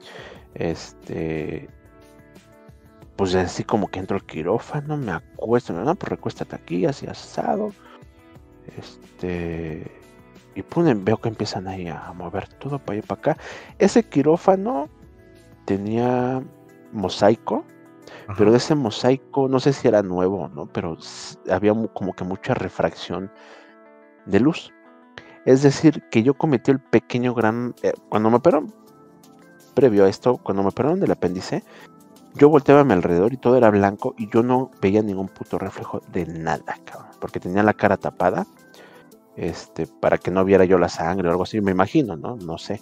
C: Pues así como que entro al quirófano, me acuesto, no, pues recuéstate aquí, así asado. Y veo que empiezan ahí a mover todo para allá y para acá. Ese quirófano tenía mosaico,
B: Ajá.
C: pero de ese mosaico, no sé si era nuevo o no, pero había como que mucha refracción de luz. Es decir, que yo cometí el pequeño gran... cuando me operaron, previo a esto, cuando me operaron del apéndice, yo volteaba a mi alrededor y todo era blanco y yo no veía ningún puto reflejo de nada, cabrón, porque tenía la cara tapada, para que no viera yo la sangre o algo así, me imagino, ¿no? No sé.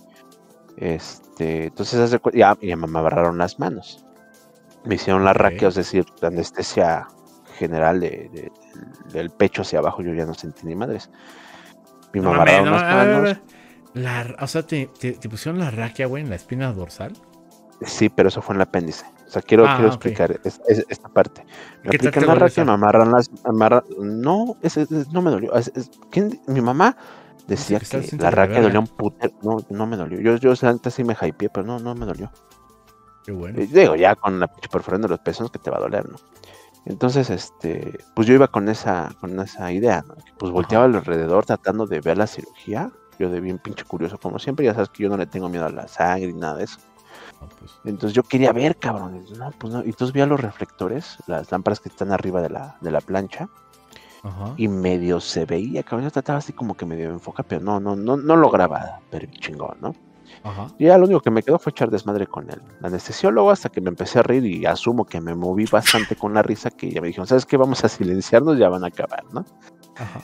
C: Entonces ya me amarraron las manos. Me hicieron la raquia, es decir, la anestesia general del pecho hacia abajo, yo ya no sentí ni madres. Me amarraron las manos.
B: O sea, ¿te pusieron la raquia, güey, en la espina dorsal?
C: Sí, pero eso fue en el apéndice. O sea, quiero explicar esta parte. Me aplican la raquia, me amarran No, no me dolió. Mi mamá decía que la raquia dolía un putero. No me dolió. Yo antes sí me hypeé, pero no me dolió.
B: Qué bueno.
C: Digo, ya con la perforación de los pezones que te va a doler, ¿no? Entonces, pues yo iba con esa idea, ¿no? Pues volteaba alrededor tratando de ver la cirugía. Yo de bien pinche curioso, como siempre. Ya sabes que yo no le tengo miedo a la sangre ni nada de eso. Pues. Entonces yo quería ver, cabrón. No. Y entonces vi a los reflectores, las lámparas que están arriba de la plancha. Ajá. Y medio se veía, cabrón. Yo trataba así como que medio enfoca, pero no lograba ver chingón, ¿no? Ajá. Y ya lo único que me quedó fue echar desmadre con el anestesiólogo hasta que me empecé a reír y asumo que me moví bastante con la risa, que ya me dijeron, ¿sabes qué? Vamos a silenciarnos, ya van a acabar, ¿no? Ajá.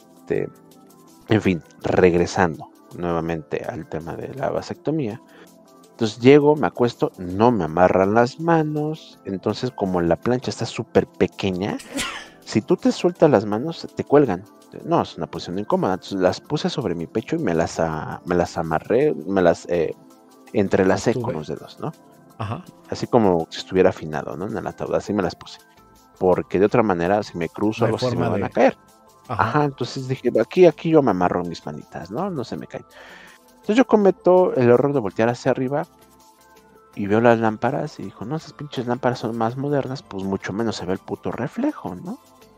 C: En fin, regresando nuevamente al tema de la vasectomía. Entonces llego, me acuesto, no me amarran las manos, entonces como la plancha está súper pequeña, si tú te sueltas las manos, te cuelgan. No, es una posición incómoda. Entonces las puse sobre mi pecho y me las amarré, me las entrelacé con los dedos, ¿no? Ajá. Así como si estuviera afinado, ¿no? En el ataúd, así me las puse. Porque de otra manera, si me cruzo, algo así me van a caer. Ajá. Entonces dije, aquí yo me amarro mis manitas, ¿no? No se me caen. Entonces yo cometo el error de voltear hacia arriba y veo las lámparas y dijo, no, esas pinches lámparas son más modernas, pues mucho menos se ve el puto reflejo, ¿no?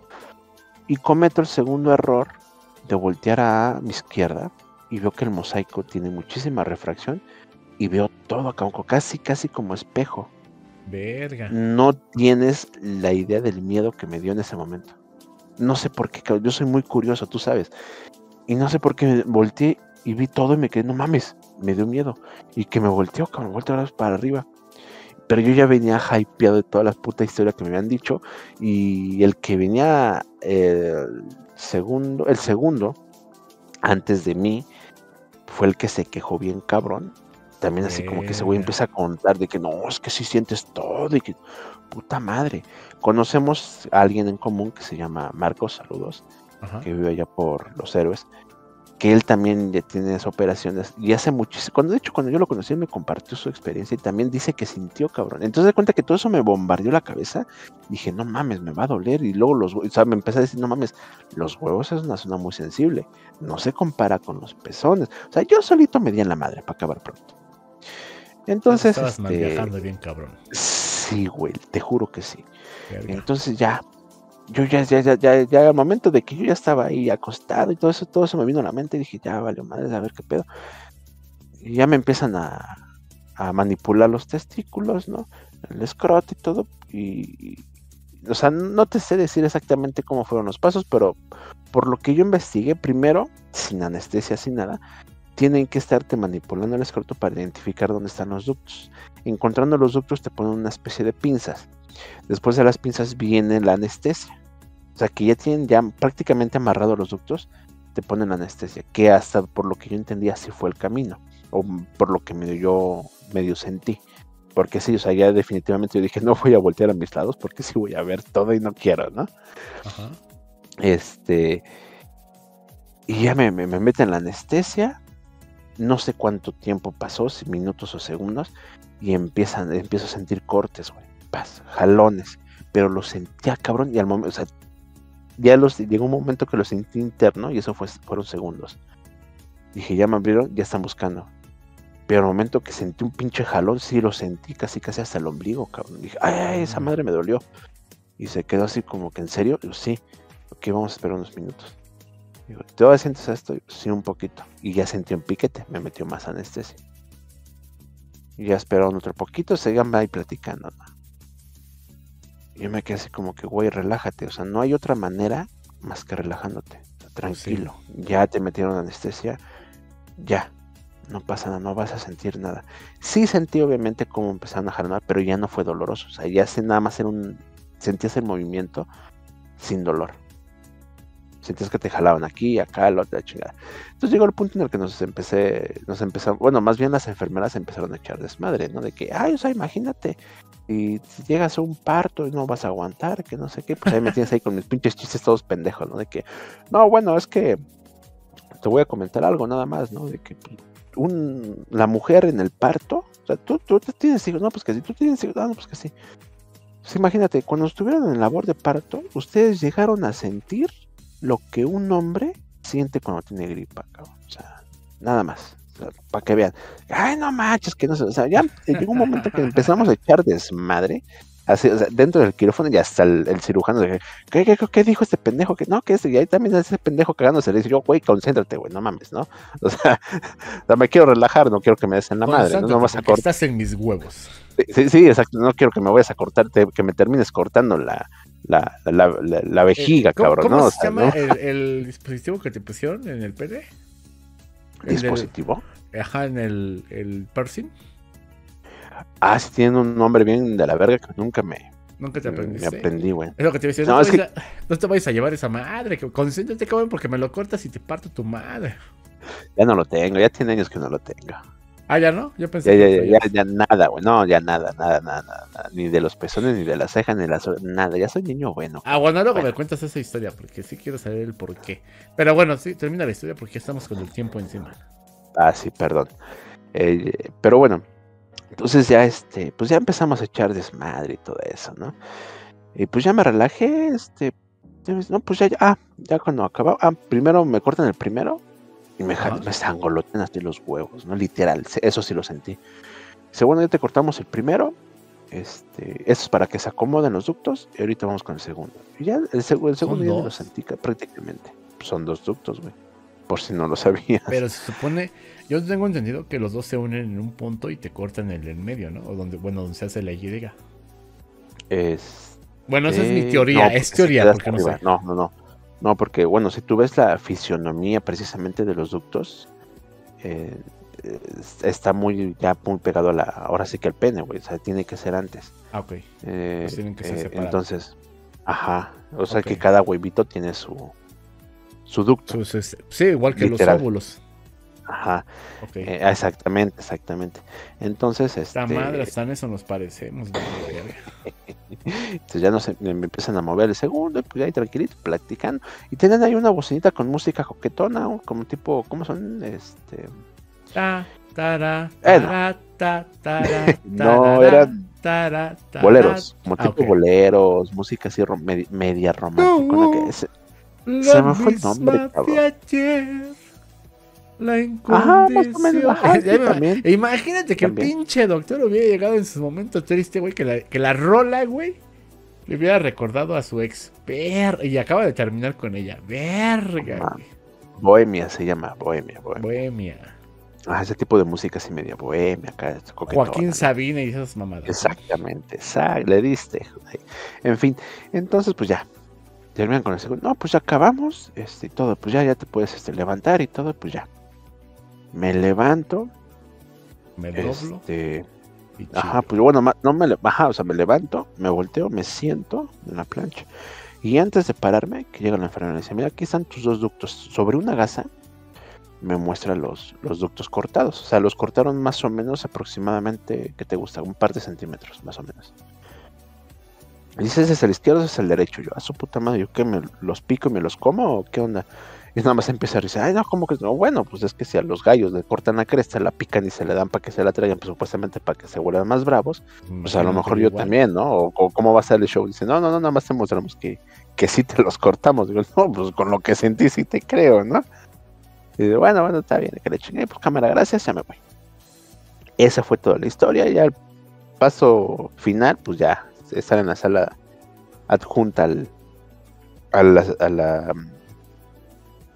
C: Y cometo el segundo error de voltear a mi izquierda y veo que el mosaico tiene muchísima refracción y veo todo acá, casi como espejo.
B: Verga.
C: No tienes la idea del miedo que me dio en ese momento. No sé por qué, yo soy muy curioso, tú sabes. Y no sé por qué volteé y vi todo y me quedé, no mames, me dio miedo. Y que me volteó, para arriba. Pero yo ya venía hypeado de toda la puta historia que me habían dicho. Y el que venía el segundo, antes de mí, fue el que se quejó bien cabrón. También así como que ese güey empieza a contar de que no, es que sí sientes todo y que puta madre. Conocemos a alguien en común que se llama Marcos, saludos, ajá, que vive allá por Los Héroes, que él también ya tiene esas operaciones y hace muchísimo. Cuando yo lo conocí, él me compartió su experiencia y también dice que sintió, cabrón. Entonces de cuenta que todo eso me bombardeó la cabeza. Dije, no mames, me va a doler. Y luego me empecé a decir, no mames, los huevos es una zona muy sensible. No se compara con los pezones. O sea, yo solito me di en la madre para acabar pronto. Entonces,
B: estabas mal viajando bien, cabrón.
C: Sí, güey, te juro que sí. Verga. Entonces yo ya al momento de que yo ya estaba ahí acostado y todo eso me vino a la mente y dije, ya vale madre, a ver qué pedo. Y ya me empiezan a manipular los testículos, ¿no? El escroto y todo. Y o sea, no te sé decir exactamente cómo fueron los pasos, pero por lo que yo investigué, primero, sin anestesia, sin nada, tienen que estarte manipulando el escroto para identificar dónde están los ductos. Encontrando los ductos te ponen una especie de pinzas. Después de las pinzas viene la anestesia. O sea, que ya tienen prácticamente amarrados los ductos, te ponen la anestesia. Que hasta por lo que yo entendía así fue el camino. O por lo que yo medio sentí. Porque sí, o sea, ya definitivamente yo dije, no voy a voltear a mis lados porque sí voy a ver todo y no quiero, ¿no? Ajá. Y ya me meten la anestesia. No sé cuánto tiempo pasó, si minutos o segundos, y empiezo a sentir cortes, güey, jalones, pero lo sentía cabrón, y al momento, o sea, llegó un momento que lo sentí interno, y eso fueron segundos. Dije, ya me abrieron, ya están buscando. Pero al momento que sentí un pinche jalón, sí lo sentí casi hasta el ombligo, cabrón. Dije, ay, esa madre me dolió. Y se quedó así como que, ¿en serio? Yo, sí. Ok, vamos a esperar unos minutos. Digo, ¿todavía sientes esto? Sí, un poquito. Y ya sentí un piquete, me metió más anestesia. Y ya esperaron otro poquito, seguían ahí platicando, ¿no? Y yo me quedé así como que, güey, relájate. O sea, no hay otra manera más que relajándote. O sea, tranquilo. Sí. Ya te metieron anestesia. Ya. No pasa nada, no vas a sentir nada. Sí sentí obviamente cómo empezaron a jalar, pero ya no fue doloroso. O sea, ya nada más era sentías el movimiento sin dolor. Sentías que te jalaban aquí, acá, la otra chingada. Entonces llegó el punto en el que nos empezaron, bueno, más bien las enfermeras empezaron a echar desmadre, ¿no? De que, ay, o sea, imagínate, y si llegas a un parto y no vas a aguantar, que no sé qué, pues ahí me tienes ahí con mis pinches chistes todos pendejos, ¿no? De que, no, bueno, es que te voy a comentar algo nada más, ¿no? De que la mujer en el parto, o sea, tú tienes hijos, no, pues que sí, tú tienes hijos, no, pues que sí. Pues imagínate, cuando estuvieron en labor de parto, ustedes llegaron a sentir lo que un hombre siente cuando tiene gripa, cabrón. O sea, nada más, o sea, para que vean. Ay, no manches, que no sé, o sea, ya llegó un momento que empezamos a echar desmadre, así, o sea, dentro del quirófano y hasta el cirujano, ¿qué dijo este pendejo? Que no, que ese, y ahí también ese pendejo cagándose, le dice yo, güey, concéntrate, güey, no mames, ¿no? O sea, me quiero relajar, no quiero que me des en la madre, no vas a cortar.
B: Estás en mis huevos.
C: Sí, exacto, no quiero que me vayas a cortar, que me termines cortando la vejiga, cabrón, ¿no?
B: ¿Cómo se llama, ¿no? el dispositivo que te pusieron en el pene?
C: ¿Dispositivo?
B: Ajá, en el piercing.
C: Ah, sí, tiene un nombre bien de la verga que nunca
B: te aprendiste.
C: Me aprendí, güey.
B: Es lo que te decía, no te vayas a llevar esa madre, concéntrate, cabrón, porque me lo cortas y te parto tu madre.
C: Ya no lo tengo, ya tiene años que no lo tengo.
B: Ah, ¿ya no? Yo pensé
C: ya nada, güey. No, ya nada. Ni de los pezones, ni de las cejas, ni de las... Nada, ya soy niño bueno.
B: Ah, bueno, luego me cuentas esa historia, porque sí quiero saber el por qué. Pero bueno, sí, termina la historia porque ya estamos con el tiempo encima.
C: Ah, sí, perdón. Pero bueno, entonces ya, pues ya empezamos a echar desmadre y todo eso, ¿no? Y pues ya me relajé, no, pues ya cuando acababa... primero me cortan el primero. Y me sangolotean así los huevos, ¿no? Literal, eso sí lo sentí. Segundo, ya te cortamos el primero. Esto es para que se acomoden los ductos. Y ahorita vamos con el segundo. Y ya el segundo ya lo sentí prácticamente. Son 2 ductos, güey. Por si no lo sabías.
B: Pero se supone, yo tengo entendido que los dos se unen en un punto y te cortan el en medio, ¿no? O donde se hace la Y. Bueno, esa es mi teoría. No, es teoría, porque no sé.
C: No, porque, bueno, si tú ves la fisionomía precisamente de los ductos, está muy pegado ahora sí que al pene, güey, o sea, tiene que ser antes.
B: Ah, ok. Pues tienen que ser separados.
C: Entonces, ajá, o sea que cada huevito tiene su ducto.
B: Sí, igual que literal. Los óvulos.
C: Ajá, okay. Exactamente. Entonces,
B: esta madre, hasta en eso nos parecemos.
C: Entonces ya me empiezan a mover el segundo, y pues ahí tranquilito, platicando. Y tienen ahí una bocinita con música coquetona, como tipo, ¿cómo son? No, eran boleros, como tipo boleros, música así media romántica. Se me fue el nombre, cabrón.
B: La incondición. Imagínate que
C: también.
B: El pinche doctor hubiera llegado en su momento triste, güey, que la rola, güey, le hubiera recordado a su ex. Y acaba de terminar con ella. Verga, güey.
C: Bohemia se llama, Bohemia. Ese tipo de música así media bohemia, acá.
B: Joaquín Sabina y esas mamadas.
C: Exactamente, le diste. En fin, entonces pues ya. Terminan con el segundo. No, pues ya acabamos. Y todo, pues ya te puedes levantar y todo, pues ya. Me levanto.
B: Me doblo.
C: Ajá, pues bueno, o sea, me levanto, me volteo, me siento en la plancha. Y antes de pararme, que llega la enfermera y dice, mira, aquí están tus 2 ductos. Sobre una gasa me muestra los ductos cortados. O sea, los cortaron más o menos aproximadamente, ¿qué te gusta? Un par de centímetros, más o menos. Y dice, ¿ese es el izquierdo o ese es el derecho? Yo, a su puta madre, ¿yo qué? ¿Me los pico y me los como o qué onda? Y nada más empieza a decir, ay, no, ¿cómo que no? Bueno, pues es que si a los gallos le cortan la cresta, la pican y se le dan para que se la traigan, pues supuestamente para que se vuelvan más bravos, pues a lo mejor yo también, ¿no? O ¿cómo va a ser el show? Dice, no, nada más te mostramos que sí te los cortamos. Digo, no, pues con lo que sentí sí te creo, ¿no? Y digo, bueno, está bien, que le chingue, pues cámara, gracias, ya me voy. Esa fue toda la historia, ya el paso final, pues ya, estar en la sala adjunta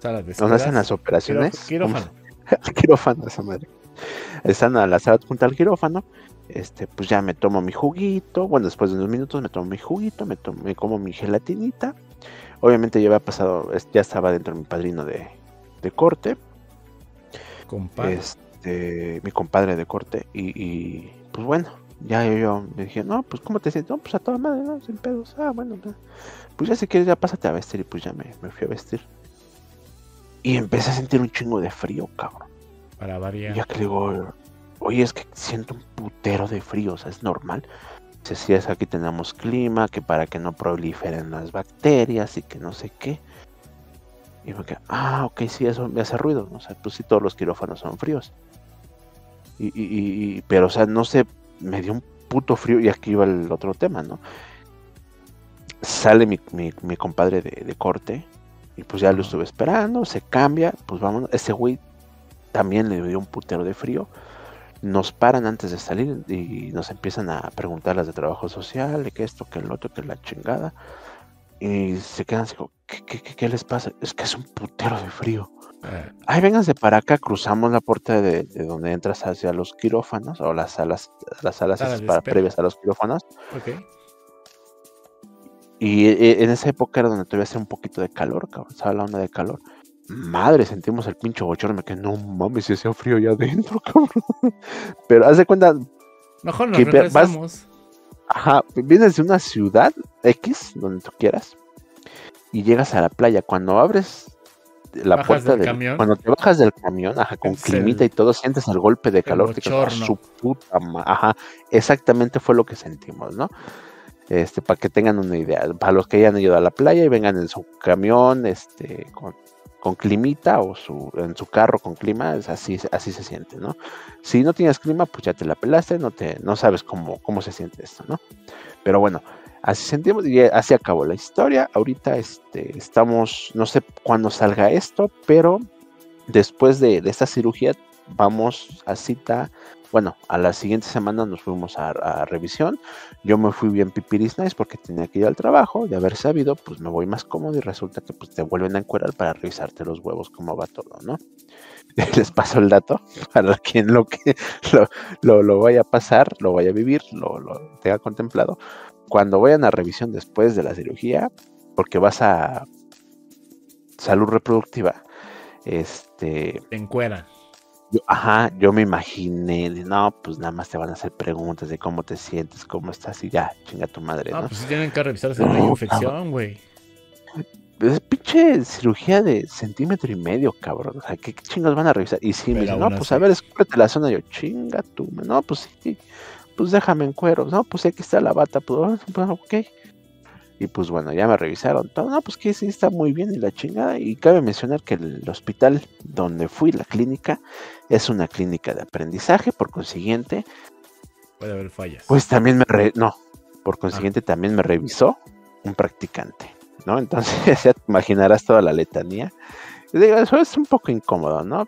B: Sala de
C: donde hacen
B: espera.
C: las operaciones.
B: Quirófano.
C: Al quirófano, esa madre. Están a la sala junto al quirófano. Pues ya me tomo mi juguito. Bueno, después de unos minutos me tomo mi juguito, me como mi gelatinita. Obviamente ya había pasado, ya estaba dentro de mi padrino de corte.
B: Compadre.
C: Mi compadre de corte. Y pues bueno, ya yo me dije, no, pues ¿cómo te sientes? No, pues a toda madre, no, sin pedos. Bueno, pues ya si quieres, ya pásate a vestir. Y pues ya me fui a vestir. Y empecé a sentir un chingo de frío, cabrón.
B: Para variar.
C: Y ya que le digo, oye, es que siento un putero de frío, o sea, es normal. Si es aquí tenemos clima, que para que no proliferen las bacterias y que no sé qué. Y me quedé, ok, sí, eso me hace ruido. O sea, pues sí, todos los quirófanos son fríos. Pero, o sea, no sé, me dio un puto frío. Y aquí iba el otro tema, ¿no? Sale mi compadre de corte. Y pues ya lo estuve esperando, se cambia, pues vámonos. Ese güey también le dio un putero de frío. Nos paran antes de salir y nos empiezan a preguntar las de trabajo social, de que esto, que el otro, que la chingada. Y se quedan así como, ¿qué les pasa? Es que es un putero de frío. Ay, vénganse para acá, cruzamos la puerta de donde entras hacia los quirófanos, o las salas esas para previas a los quirófanos.
B: Ok.
C: Y en esa época era donde todavía hacía un poquito de calor, cabrón, estaba la onda de calor. Madre, sentimos el pinche bochorno, me quedé, no mames, si hacía frío allá adentro, cabrón. Pero haz de cuenta.
B: Mejor nos regresamos.
C: Vienes de una ciudad X, donde tú quieras, y llegas a la playa. Cuando abres la puerta del camión, cuando te bajas del camión, con climita y todo, sientes el golpe de calor. Su puta exactamente fue lo que sentimos, ¿no? Para que tengan una idea, para los que hayan ido a la playa y vengan en su camión, con climita o en su carro con clima, así se siente, ¿no? Si no tienes clima, pues ya te la pelaste, no sabes cómo se siente esto, ¿no? Pero bueno, así sentimos y así acabó la historia. Ahorita estamos, no sé cuándo salga esto, pero después de esta cirugía vamos a cita. Bueno, a la siguiente semana nos fuimos a revisión. Yo me fui bien pipiris nice porque tenía que ir al trabajo. De haber sabido, pues me voy más cómodo y resulta que pues te vuelven a encuerar para revisarte los huevos, cómo va todo, ¿no? Les paso el dato para quien lo vaya a pasar, lo vaya a vivir, lo tenga contemplado. Cuando vayan a revisión después de la cirugía, porque vas a salud reproductiva,
B: te encueran.
C: Yo me imaginé, no, pues nada más te van a hacer preguntas de cómo te sientes, cómo estás y ya, chinga tu madre, ¿no?
B: Pues sí tienen que revisarse la infección, güey.
C: Es pinche cirugía de 1,5 centímetros, cabrón. O sea, ¿qué chingos van a revisar? Y sí, me dicen, no, pues a ver, escúrate la zona. Yo, chinga tú, no, pues sí, pues déjame en cuero. No, pues aquí está la bata, pues ok. Y pues bueno, ya me revisaron todo. No, pues que sí está muy bien y la chingada. Y cabe mencionar que el hospital donde fui, la clínica, es una clínica de aprendizaje, por consiguiente.
B: Puede haber fallas.
C: Pues también por consiguiente también me revisó un practicante, ¿no? Entonces ya te imaginarás toda la letanía. Y digo, eso es un poco incómodo, ¿no?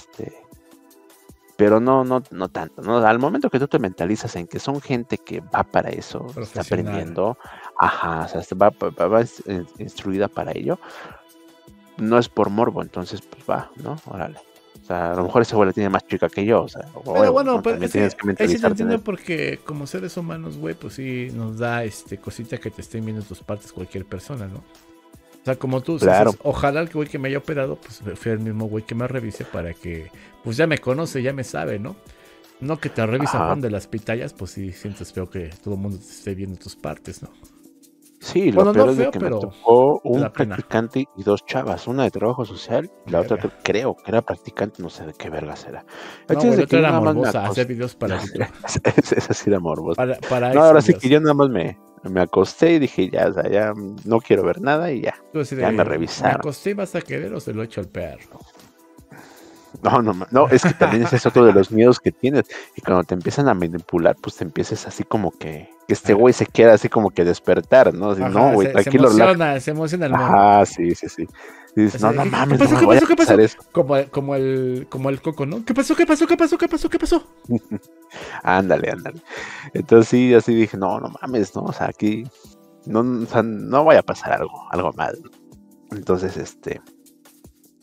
C: Pero no tanto, ¿no? Al momento que tú te mentalizas en que son gente que va para eso, está aprendiendo, o sea, va instruida para ello, no es por morbo, entonces pues va, ¿no? Órale. O sea, a lo mejor esa abuela tiene más chica que yo, o sea.
B: Pero bueno, pues ahí sí te entiendo porque como seres humanos, güey, pues sí nos da cosita que te estén viendo tus partes cualquier persona, ¿no? O sea, como tú,
C: claro.
B: Ojalá el güey que me haya operado, pues fue el mismo güey que me revise para que, pues ya me conoce, ya me sabe, ¿no? No que te revisa Juan de las pitayas, pues sí sientes feo que todo el mundo te esté viendo tus partes, ¿no?
C: Sí, lo peor es de que me tocó un practicante y 2 chavas, una de trabajo social y la otra creo que era practicante, no sé de qué vergas era.
B: No, la otra era morbosa, hacer videos para
C: esa sí era morbosa.
B: No,
C: ahora sí que yo nada más me acosté y dije, ya, o sea, ya no quiero ver nada y ya. Ya me revisaron.
B: ¿Me acosté y vas a querer o se lo echo al perro?
C: No, es que también ese es otro de los miedos que tienes. Y cuando te empiezan a manipular, pues te empiezas así como que este güey se quiera así como que despertar, ¿no? Así, no, güey, tranquilo.
B: Se emociona el mundo.
C: Sí. Y dices, no mames,
B: ¿Qué pasó? Como el Coco, ¿no? ¿Qué pasó?
C: Ándale. Entonces sí, así dije, no mames, ¿no? O sea, aquí no vaya a pasar algo mal. Entonces,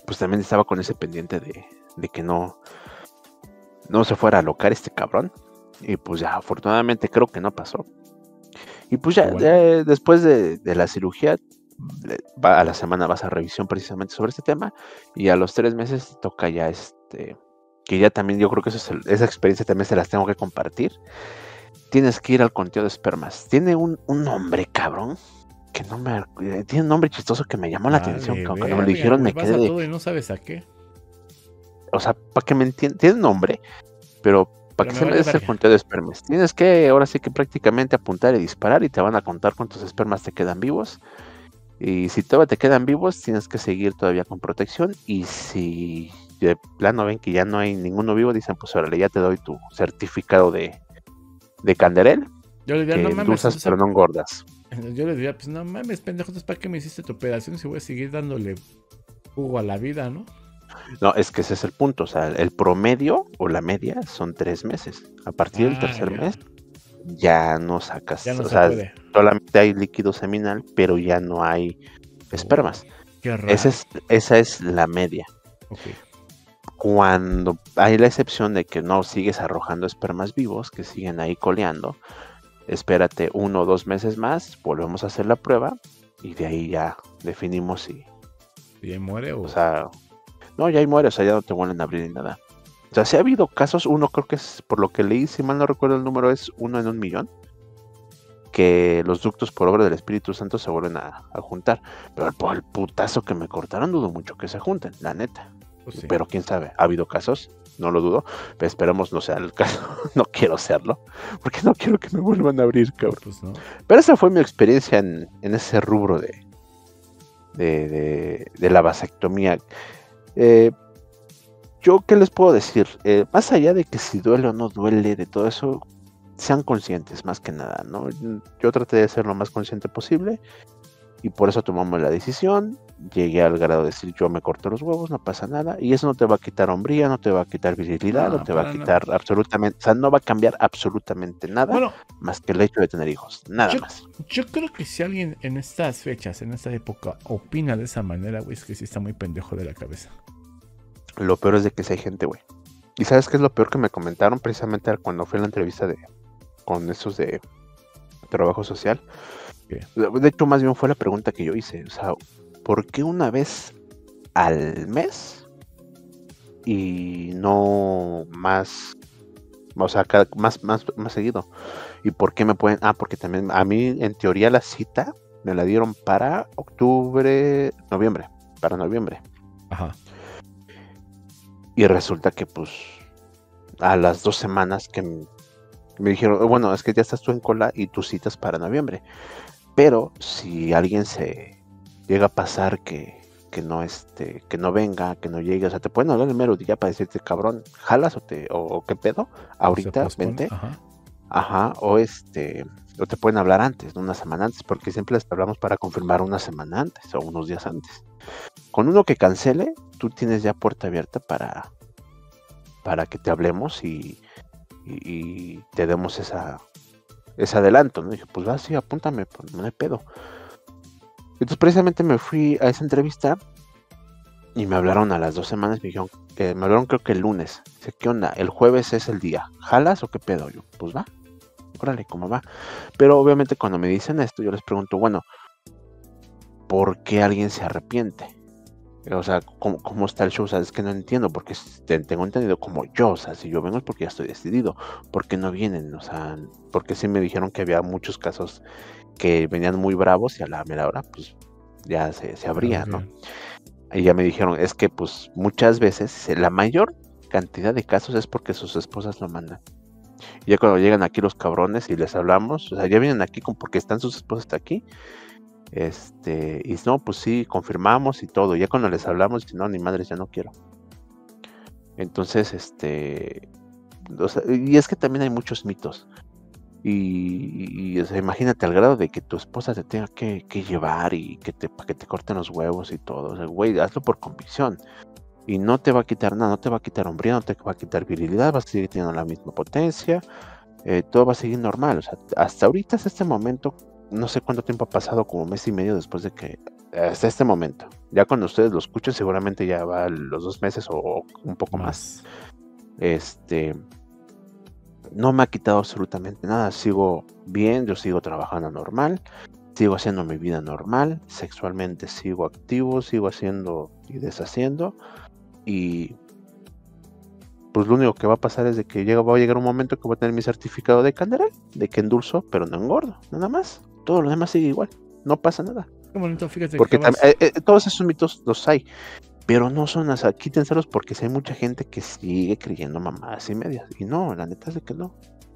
C: pues también estaba con ese pendiente de que no se fuera a alocar este cabrón. Y pues ya, afortunadamente creo que no pasó. Y pues ya,
B: Bueno.
C: ya después de la cirugía, a la semana vas a revisión precisamente sobre este tema. Y a los 3 meses toca ya que ya también yo creo que esa experiencia también se las tengo que compartir. Tienes que ir al conteo de espermas. Tiene un nombre, cabrón, que no me... Tiene un nombre chistoso que me llamó la atención. Que cuando me lo dijeron me quedé
B: de... todo y no sabes a qué.
C: O sea, para que me entiendan, tiene un nombre, pero para que se me des el conteo de espermas. Tienes que, ahora sí que prácticamente apuntar y disparar y te van a contar cuántos espermas te quedan vivos. Y si todavía te quedan vivos, tienes que seguir todavía con protección. Y si de plano ven que ya no hay ninguno vivo, dicen, pues órale, ya te doy tu certificado de Canderel.
B: Yo le diría,
C: que
B: no mames,
C: endulzas, pero no engordas.
B: Yo le diría, pues no mames, pendejo, ¿para qué me hiciste tu operación si voy a seguir dándole jugo a la vida, no?
C: No, es que ese es el punto. O sea, el promedio o la media son 3 meses. A partir del tercer mes ya no sacas.
B: Ya no
C: o sea,
B: puede.
C: Solamente hay líquido seminal, pero ya no hay espermas.
B: Qué raro.
C: Esa es la media.
B: Okay.
C: Cuando hay la excepción de que no sigues arrojando espermas vivos, que siguen ahí coleando, espérate 1 o 2 meses más, volvemos a hacer la prueba y de ahí ya definimos si...
B: ¿Y ahí muere o...?
C: O sea, no, ya ahí muere, o sea, ya no te vuelven a abrir ni nada. O sea, sí ha habido casos, uno creo que es, por lo que leí, si mal no recuerdo el número, es 1 en 1,000,000, que los ductos por obra del Espíritu Santo se vuelven a juntar. Pero por el putazo que me cortaron, dudo mucho que se junten, la neta.
B: Pues sí.
C: Pero quién sabe, ha habido casos, no lo dudo, pero esperemos no sea el caso. No quiero serlo, porque no quiero que me vuelvan a abrir, cabrón.
B: Pues no.
C: Pero esa fue mi experiencia en ese rubro de la vasectomía. Yo, ¿qué les puedo decir? Más allá de que si duele o no duele, de todo eso, sean conscientes, más que nada, ¿no? Yo traté de ser lo más consciente posible y por eso tomamos la decisión. Llegué al grado de decir, yo me corto los huevos, no pasa nada, y eso no te va a quitar hombría, no te va a quitar virilidad, no te va a quitar absolutamente, o sea, no va a cambiar absolutamente nada, más que el hecho de tener hijos, nada más.
B: Yo creo que si alguien en estas fechas, en esta época, opina de esa manera, güey, es que sí está muy pendejo de la cabeza.
C: Lo peor es de que sí hay gente, güey. ¿Y sabes qué es lo peor que me comentaron precisamente cuando fui a la entrevista con esos de trabajo social? ¿Qué? De hecho, más bien fue la pregunta que yo hice, o sea, ¿por qué una vez al mes y no más, o sea, más seguido? ¿Y por qué me pueden? Porque también a mí en teoría la cita me la dieron para noviembre.
B: Ajá.
C: Y resulta que pues a las 2 semanas que me dijeron, bueno, es que ya estás tú en cola y tus citas para noviembre. Pero si alguien se llega a pasar que no venga, que no llegue, o sea, te pueden hablar el mero día para decirte, cabrón, jalas o qué pedo, ahorita, vente. Ajá, o te pueden hablar antes, ¿no? Una semana antes, porque siempre les hablamos para confirmar una semana antes o unos días antes. Con uno que cancele, tú tienes ya puerta abierta para que te hablemos y te demos ese adelanto, ¿no? Dije, pues va, sí, apúntame, pues no hay pedo. Entonces precisamente me fui a esa entrevista y me hablaron a las 2 semanas, me hablaron creo que el lunes. Dice, ¿qué onda? El jueves es el día, ¿jalas o qué pedo? Yo, pues va, órale, ¿cómo va? Pero obviamente cuando me dicen esto, yo les pregunto, bueno, ¿por qué alguien se arrepiente? O sea, ¿cómo está el show? O sea, es que no entiendo, porque tengo entendido como yo, o sea, si yo vengo es porque ya estoy decidido. ¿Por qué no vienen? O sea, porque sí me dijeron que había muchos casos que venían muy bravos y a la mera hora, pues, ya se abría, ¿no? Y ya me dijeron, es que, pues, muchas veces, la mayor cantidad de casos es porque sus esposas lo mandan. Y ya cuando llegan aquí los cabrones y les hablamos, o sea, ya vienen aquí porque están sus esposas hasta aquí, y no, pues sí, confirmamos y todo. Ya cuando les hablamos, no, ni madres, ya no quiero. Entonces, o sea, y es que también hay muchos mitos. Y o sea, imagínate al grado de que tu esposa te tenga que llevar y para que te corten los huevos y todo. O sea, güey, hazlo por convicción. Y no te va a quitar nada, no te va a quitar hombría, no te va a quitar virilidad, vas a seguir teniendo la misma potencia, todo va a seguir normal. O sea, hasta ahorita, hasta este momento, no sé cuánto tiempo ha pasado, como 1 mes y medio después de que hasta este momento. Ya cuando ustedes lo escuchen, seguramente ya va los 2 meses o un poco más. No me ha quitado absolutamente nada. Sigo bien, yo sigo trabajando normal, sigo haciendo mi vida normal, sexualmente sigo activo, sigo haciendo y deshaciendo. Y pues lo único que va a pasar es de que va a llegar un momento que voy a tener mi certificado de Canderel, de que endulzo, pero no engordo, nada más. Todo lo demás sigue igual, no pasa nada.
B: Qué bonito, fíjate.
C: Porque todos esos mitos los hay, pero no son así, quítenselos porque si hay mucha gente que sigue creyendo mamadas y medias. Y no, la neta es de que no.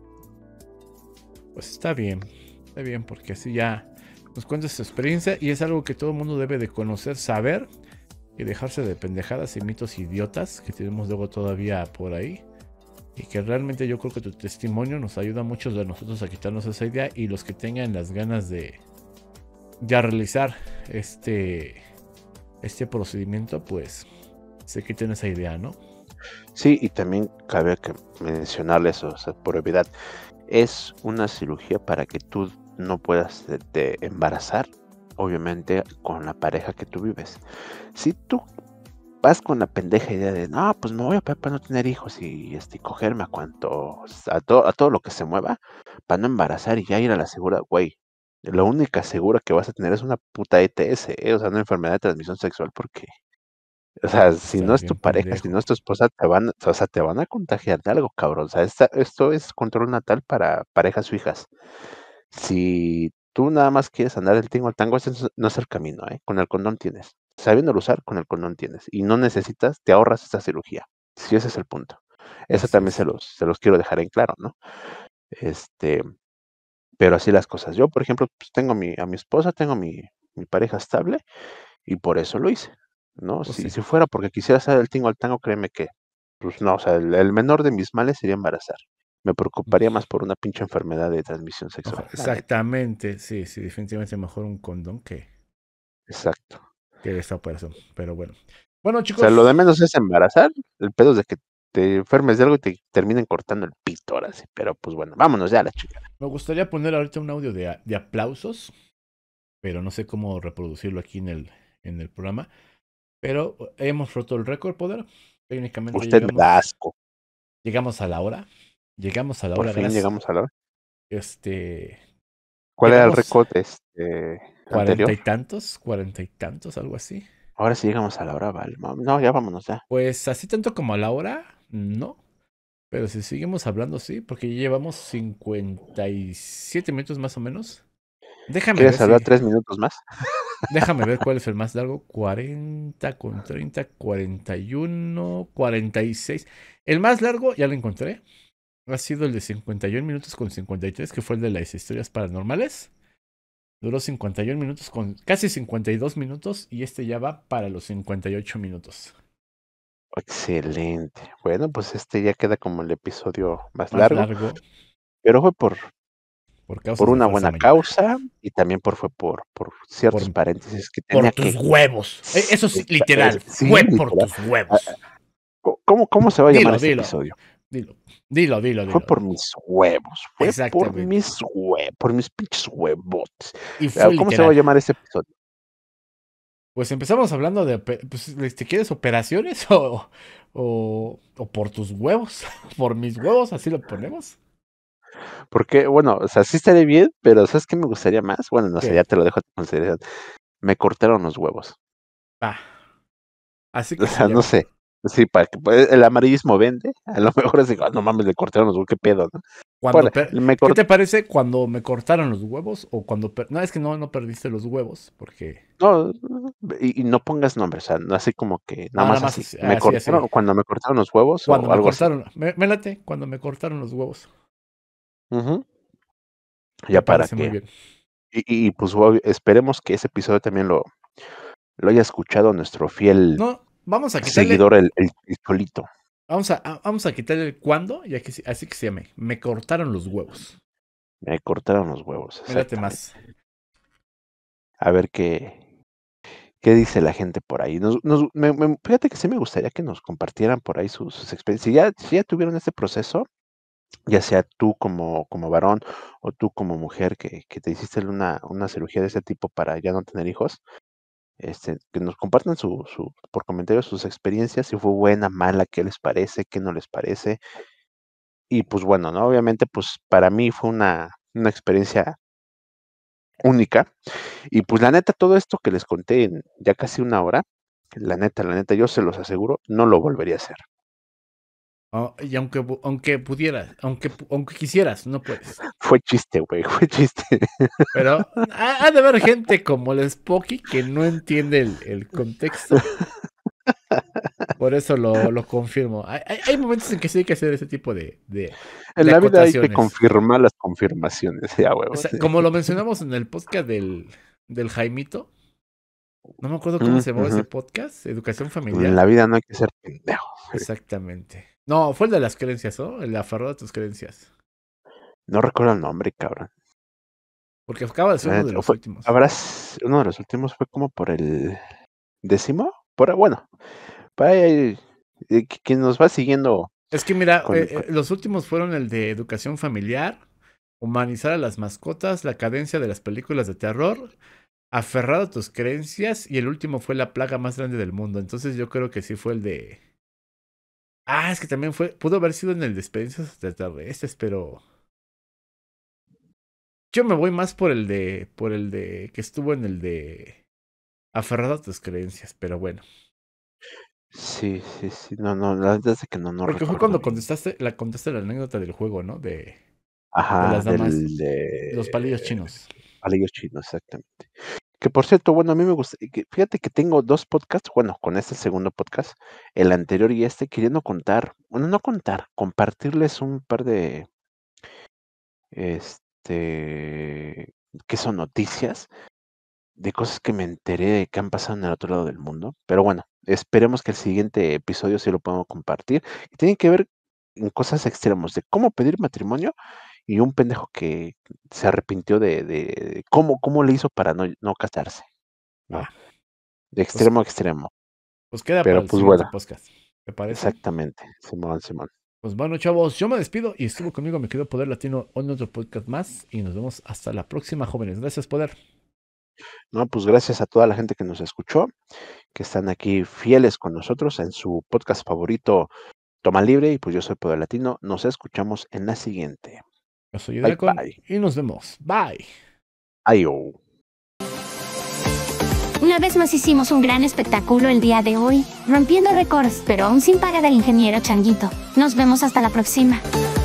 B: Pues está bien, porque así ya nos cuentas tu experiencia y es algo que todo el mundo debe de conocer, saber y dejarse de pendejadas y mitos idiotas que tenemos luego todavía por ahí. Y que realmente yo creo que tu testimonio nos ayuda a muchos de nosotros a quitarnos esa idea y los que tengan las ganas de ya realizar este procedimiento, pues se quiten esa idea, ¿no?
C: Sí, y también cabe que mencionarles, o sea, por obviedad, es una cirugía para que tú no puedas embarazar, obviamente, con la pareja que tú vives. Si tú vas con la pendeja idea de, no, pues me voy a operar para no tener hijos y cogerme a todo lo que se mueva, para no embarazar y ya ir a la segura, güey. La única segura que vas a tener es una puta ETS, o sea, una enfermedad de transmisión sexual, porque, o sea, si no es tu pareja, si no es tu esposa, te van a contagiar de algo, cabrón. O sea, esto es control natal para parejas fijas. Si tú nada más quieres andar del tingo al tango, ese no es el camino, ¿eh? Con el condón tienes. Sabiéndolo usar, con el condón tienes. Y no necesitas, te ahorras esta cirugía. Si ese es el punto. Eso también se los quiero dejar en claro, ¿no? Pero así las cosas. Yo, por ejemplo, pues tengo a mi esposa, tengo mi pareja estable, y por eso lo hice, ¿no?
B: Pues
C: si
B: sí.
C: fuera porque quisiera hacer el tingo al tango, créeme que, pues no, o sea, el menor de mis males sería embarazar. Me preocuparía más por una pinche enfermedad de transmisión sexual.
B: Exactamente, sí, definitivamente mejor un condón que
C: Exacto.
B: esta operación. Pero bueno. Bueno,
C: O
B: chicos.
C: sea, lo de menos es embarazar, el pedo es de que te enfermes de algo y te terminen cortando el pito ahora sí. Pero pues bueno, vámonos ya a la chica.
B: Me gustaría poner ahorita un audio de aplausos, pero no sé cómo reproducirlo aquí en el programa. Pero hemos roto el récord, poder. Técnicamente
C: Usted me da asco.
B: llegamos a la hora. Llegamos a la
C: Por
B: hora,
C: fin
B: gracias.
C: llegamos a la hora. ¿Cuál era el récord anterior?
B: Cuarenta y tantos, algo así.
C: Ahora sí llegamos a la hora, vale. No, ya vámonos ya.
B: Pues así tanto como a la hora, no. Pero si seguimos hablando, sí, porque ya llevamos 57 minutos más o menos. Déjame ver
C: ¿Quieres hablar 3 minutos más?
B: Déjame ver cuál es el más largo. 40 con 30, 41, 46. El más largo, ya lo encontré. Ha sido el de 51 minutos con 53, que fue el de las historias paranormales. Duró 51 minutos con casi 52 minutos y este ya va para los 58 minutos.
C: Excelente. Bueno, pues ya queda como el episodio más
B: largo.
C: Pero fue por una buena
B: mayor.
C: Causa y también fue por ciertos paréntesis que tenía
B: por tus huevos. Eso es literal.
C: Sí,
B: fue por tus huevos.
C: ¿Cómo se va a llamar este episodio?
B: Dilo.
C: Fue por mis huevos. Fue por mis pinches huevotes.
B: Y fue
C: ¿Cómo se va a llamar este episodio?
B: Pues empezamos hablando de, pues, ¿quieres operaciones o por tus huevos? Por mis huevos, así lo ponemos.
C: Porque, bueno, o sea, sí estaría bien, pero ¿sabes qué me gustaría más? Bueno, no sé, ya te lo dejo a tu consideración. Me cortaron los huevos.
B: Así que
C: o sea, no sé. Sí, para que el amarillismo vende. A lo mejor es de, no mames, le cortaron los huevos, qué pedo, ¿no?
B: ¿Qué te parece cuando me cortaron los huevos o cuando... No, es que no perdiste los huevos, porque...
C: No, y no pongas nombres, o sea, no así como que, nada más así. Me cortaron,
B: así.
C: Cuando me cortaron los huevos
B: cuando
C: o algo así.
B: Me late, cuando me cortaron los huevos.
C: Ya para
B: que... Muy bien.
C: Y pues esperemos que ese episodio también lo haya escuchado nuestro fiel seguidor, el Cholito.
B: Vamos a quitarle el cuándo, y así que se llame. Me cortaron los huevos.
C: Me cortaron los huevos.
B: Mírate más.
C: A ver qué dice la gente por ahí. Fíjate que sí me gustaría que nos compartieran por ahí sus experiencias. Si ya tuvieron este proceso, ya sea tú como varón o tú como mujer que te hiciste una cirugía de ese tipo para ya no tener hijos, que nos compartan por comentarios sus experiencias, si fue buena, mala, qué les parece, qué no les parece. Y pues bueno, ¿no? Obviamente, pues para mí fue una experiencia única. Y pues la neta, todo esto que les conté en ya casi una hora, la neta, yo se los aseguro, no lo volvería a hacer.
B: Y aunque pudieras, aunque quisieras, no puedes.
C: Fue chiste, güey, fue chiste.
B: Pero ha de haber gente como el Spocky que no entiende el contexto. Por eso lo confirmo. Hay momentos en que sí hay que hacer ese tipo de
C: En la vida hay que
B: acotaciones.
C: confirmar las confirmaciones, ya, güey.
B: O sea, como lo mencionamos en el podcast del Jaimito. No me acuerdo cómo se llamaba ese podcast. Educación familiar.
C: En la vida no hay que ser pendejo.
B: Exactamente. No, fue el de las creencias, ¿no? El aferrado a tus creencias.
C: No recuerdo el nombre, cabrón.
B: Porque acaba de ser uno de los últimos.
C: Uno de los últimos fue como por el 10º. Bueno, para quien nos va siguiendo.
B: Es que mira, los últimos fueron el de educación familiar, humanizar a las mascotas, la cadencia de las películas de terror, aferrado a tus creencias, y el último fue la plaga más grande del mundo. Entonces yo creo que sí fue el de... es que también pudo haber sido en el de experiencias extraterrestres, pero... Yo me voy más por el de que estuvo en el de aferrado a tus creencias, pero bueno.
C: Sí, no, la verdad es que no
B: porque
C: recuerdo.
B: Fue cuando contaste la anécdota del juego, ¿no? De
C: las
B: damas, los palillos chinos.
C: Palillos chinos, exactamente. Que por cierto, bueno, a mí me gusta, fíjate que tengo 2 podcasts, bueno, con este segundo podcast, el anterior y queriendo compartirles un par de, que son noticias de cosas que me enteré que han pasado en el otro lado del mundo. Pero bueno, esperemos que el siguiente episodio sí lo podamos compartir. Y tienen que ver en cosas extremos de cómo pedir matrimonio y un pendejo que se arrepintió de cómo le hizo para no casarse. ¿no? De extremo a extremo.
B: Pues queda para el siguiente podcast. ¿Te parece?
C: Exactamente, Simón.
B: Pues bueno, chavos, yo me despido y estuvo conmigo mi querido Poder Latino en otro podcast más y nos vemos hasta la próxima, jóvenes. Gracias, Poder.
C: No, pues gracias a toda la gente que nos escuchó, que están aquí fieles con nosotros en su podcast favorito, Toma Libre, y pues yo soy Poder Latino. Nos escuchamos en la siguiente.
B: Yo soy Dracon y nos vemos. Bye.
C: Ayo.
A: Una vez más hicimos un gran espectáculo el día de hoy, rompiendo récords, pero aún sin pagar al ingeniero Changuito. Nos vemos hasta la próxima.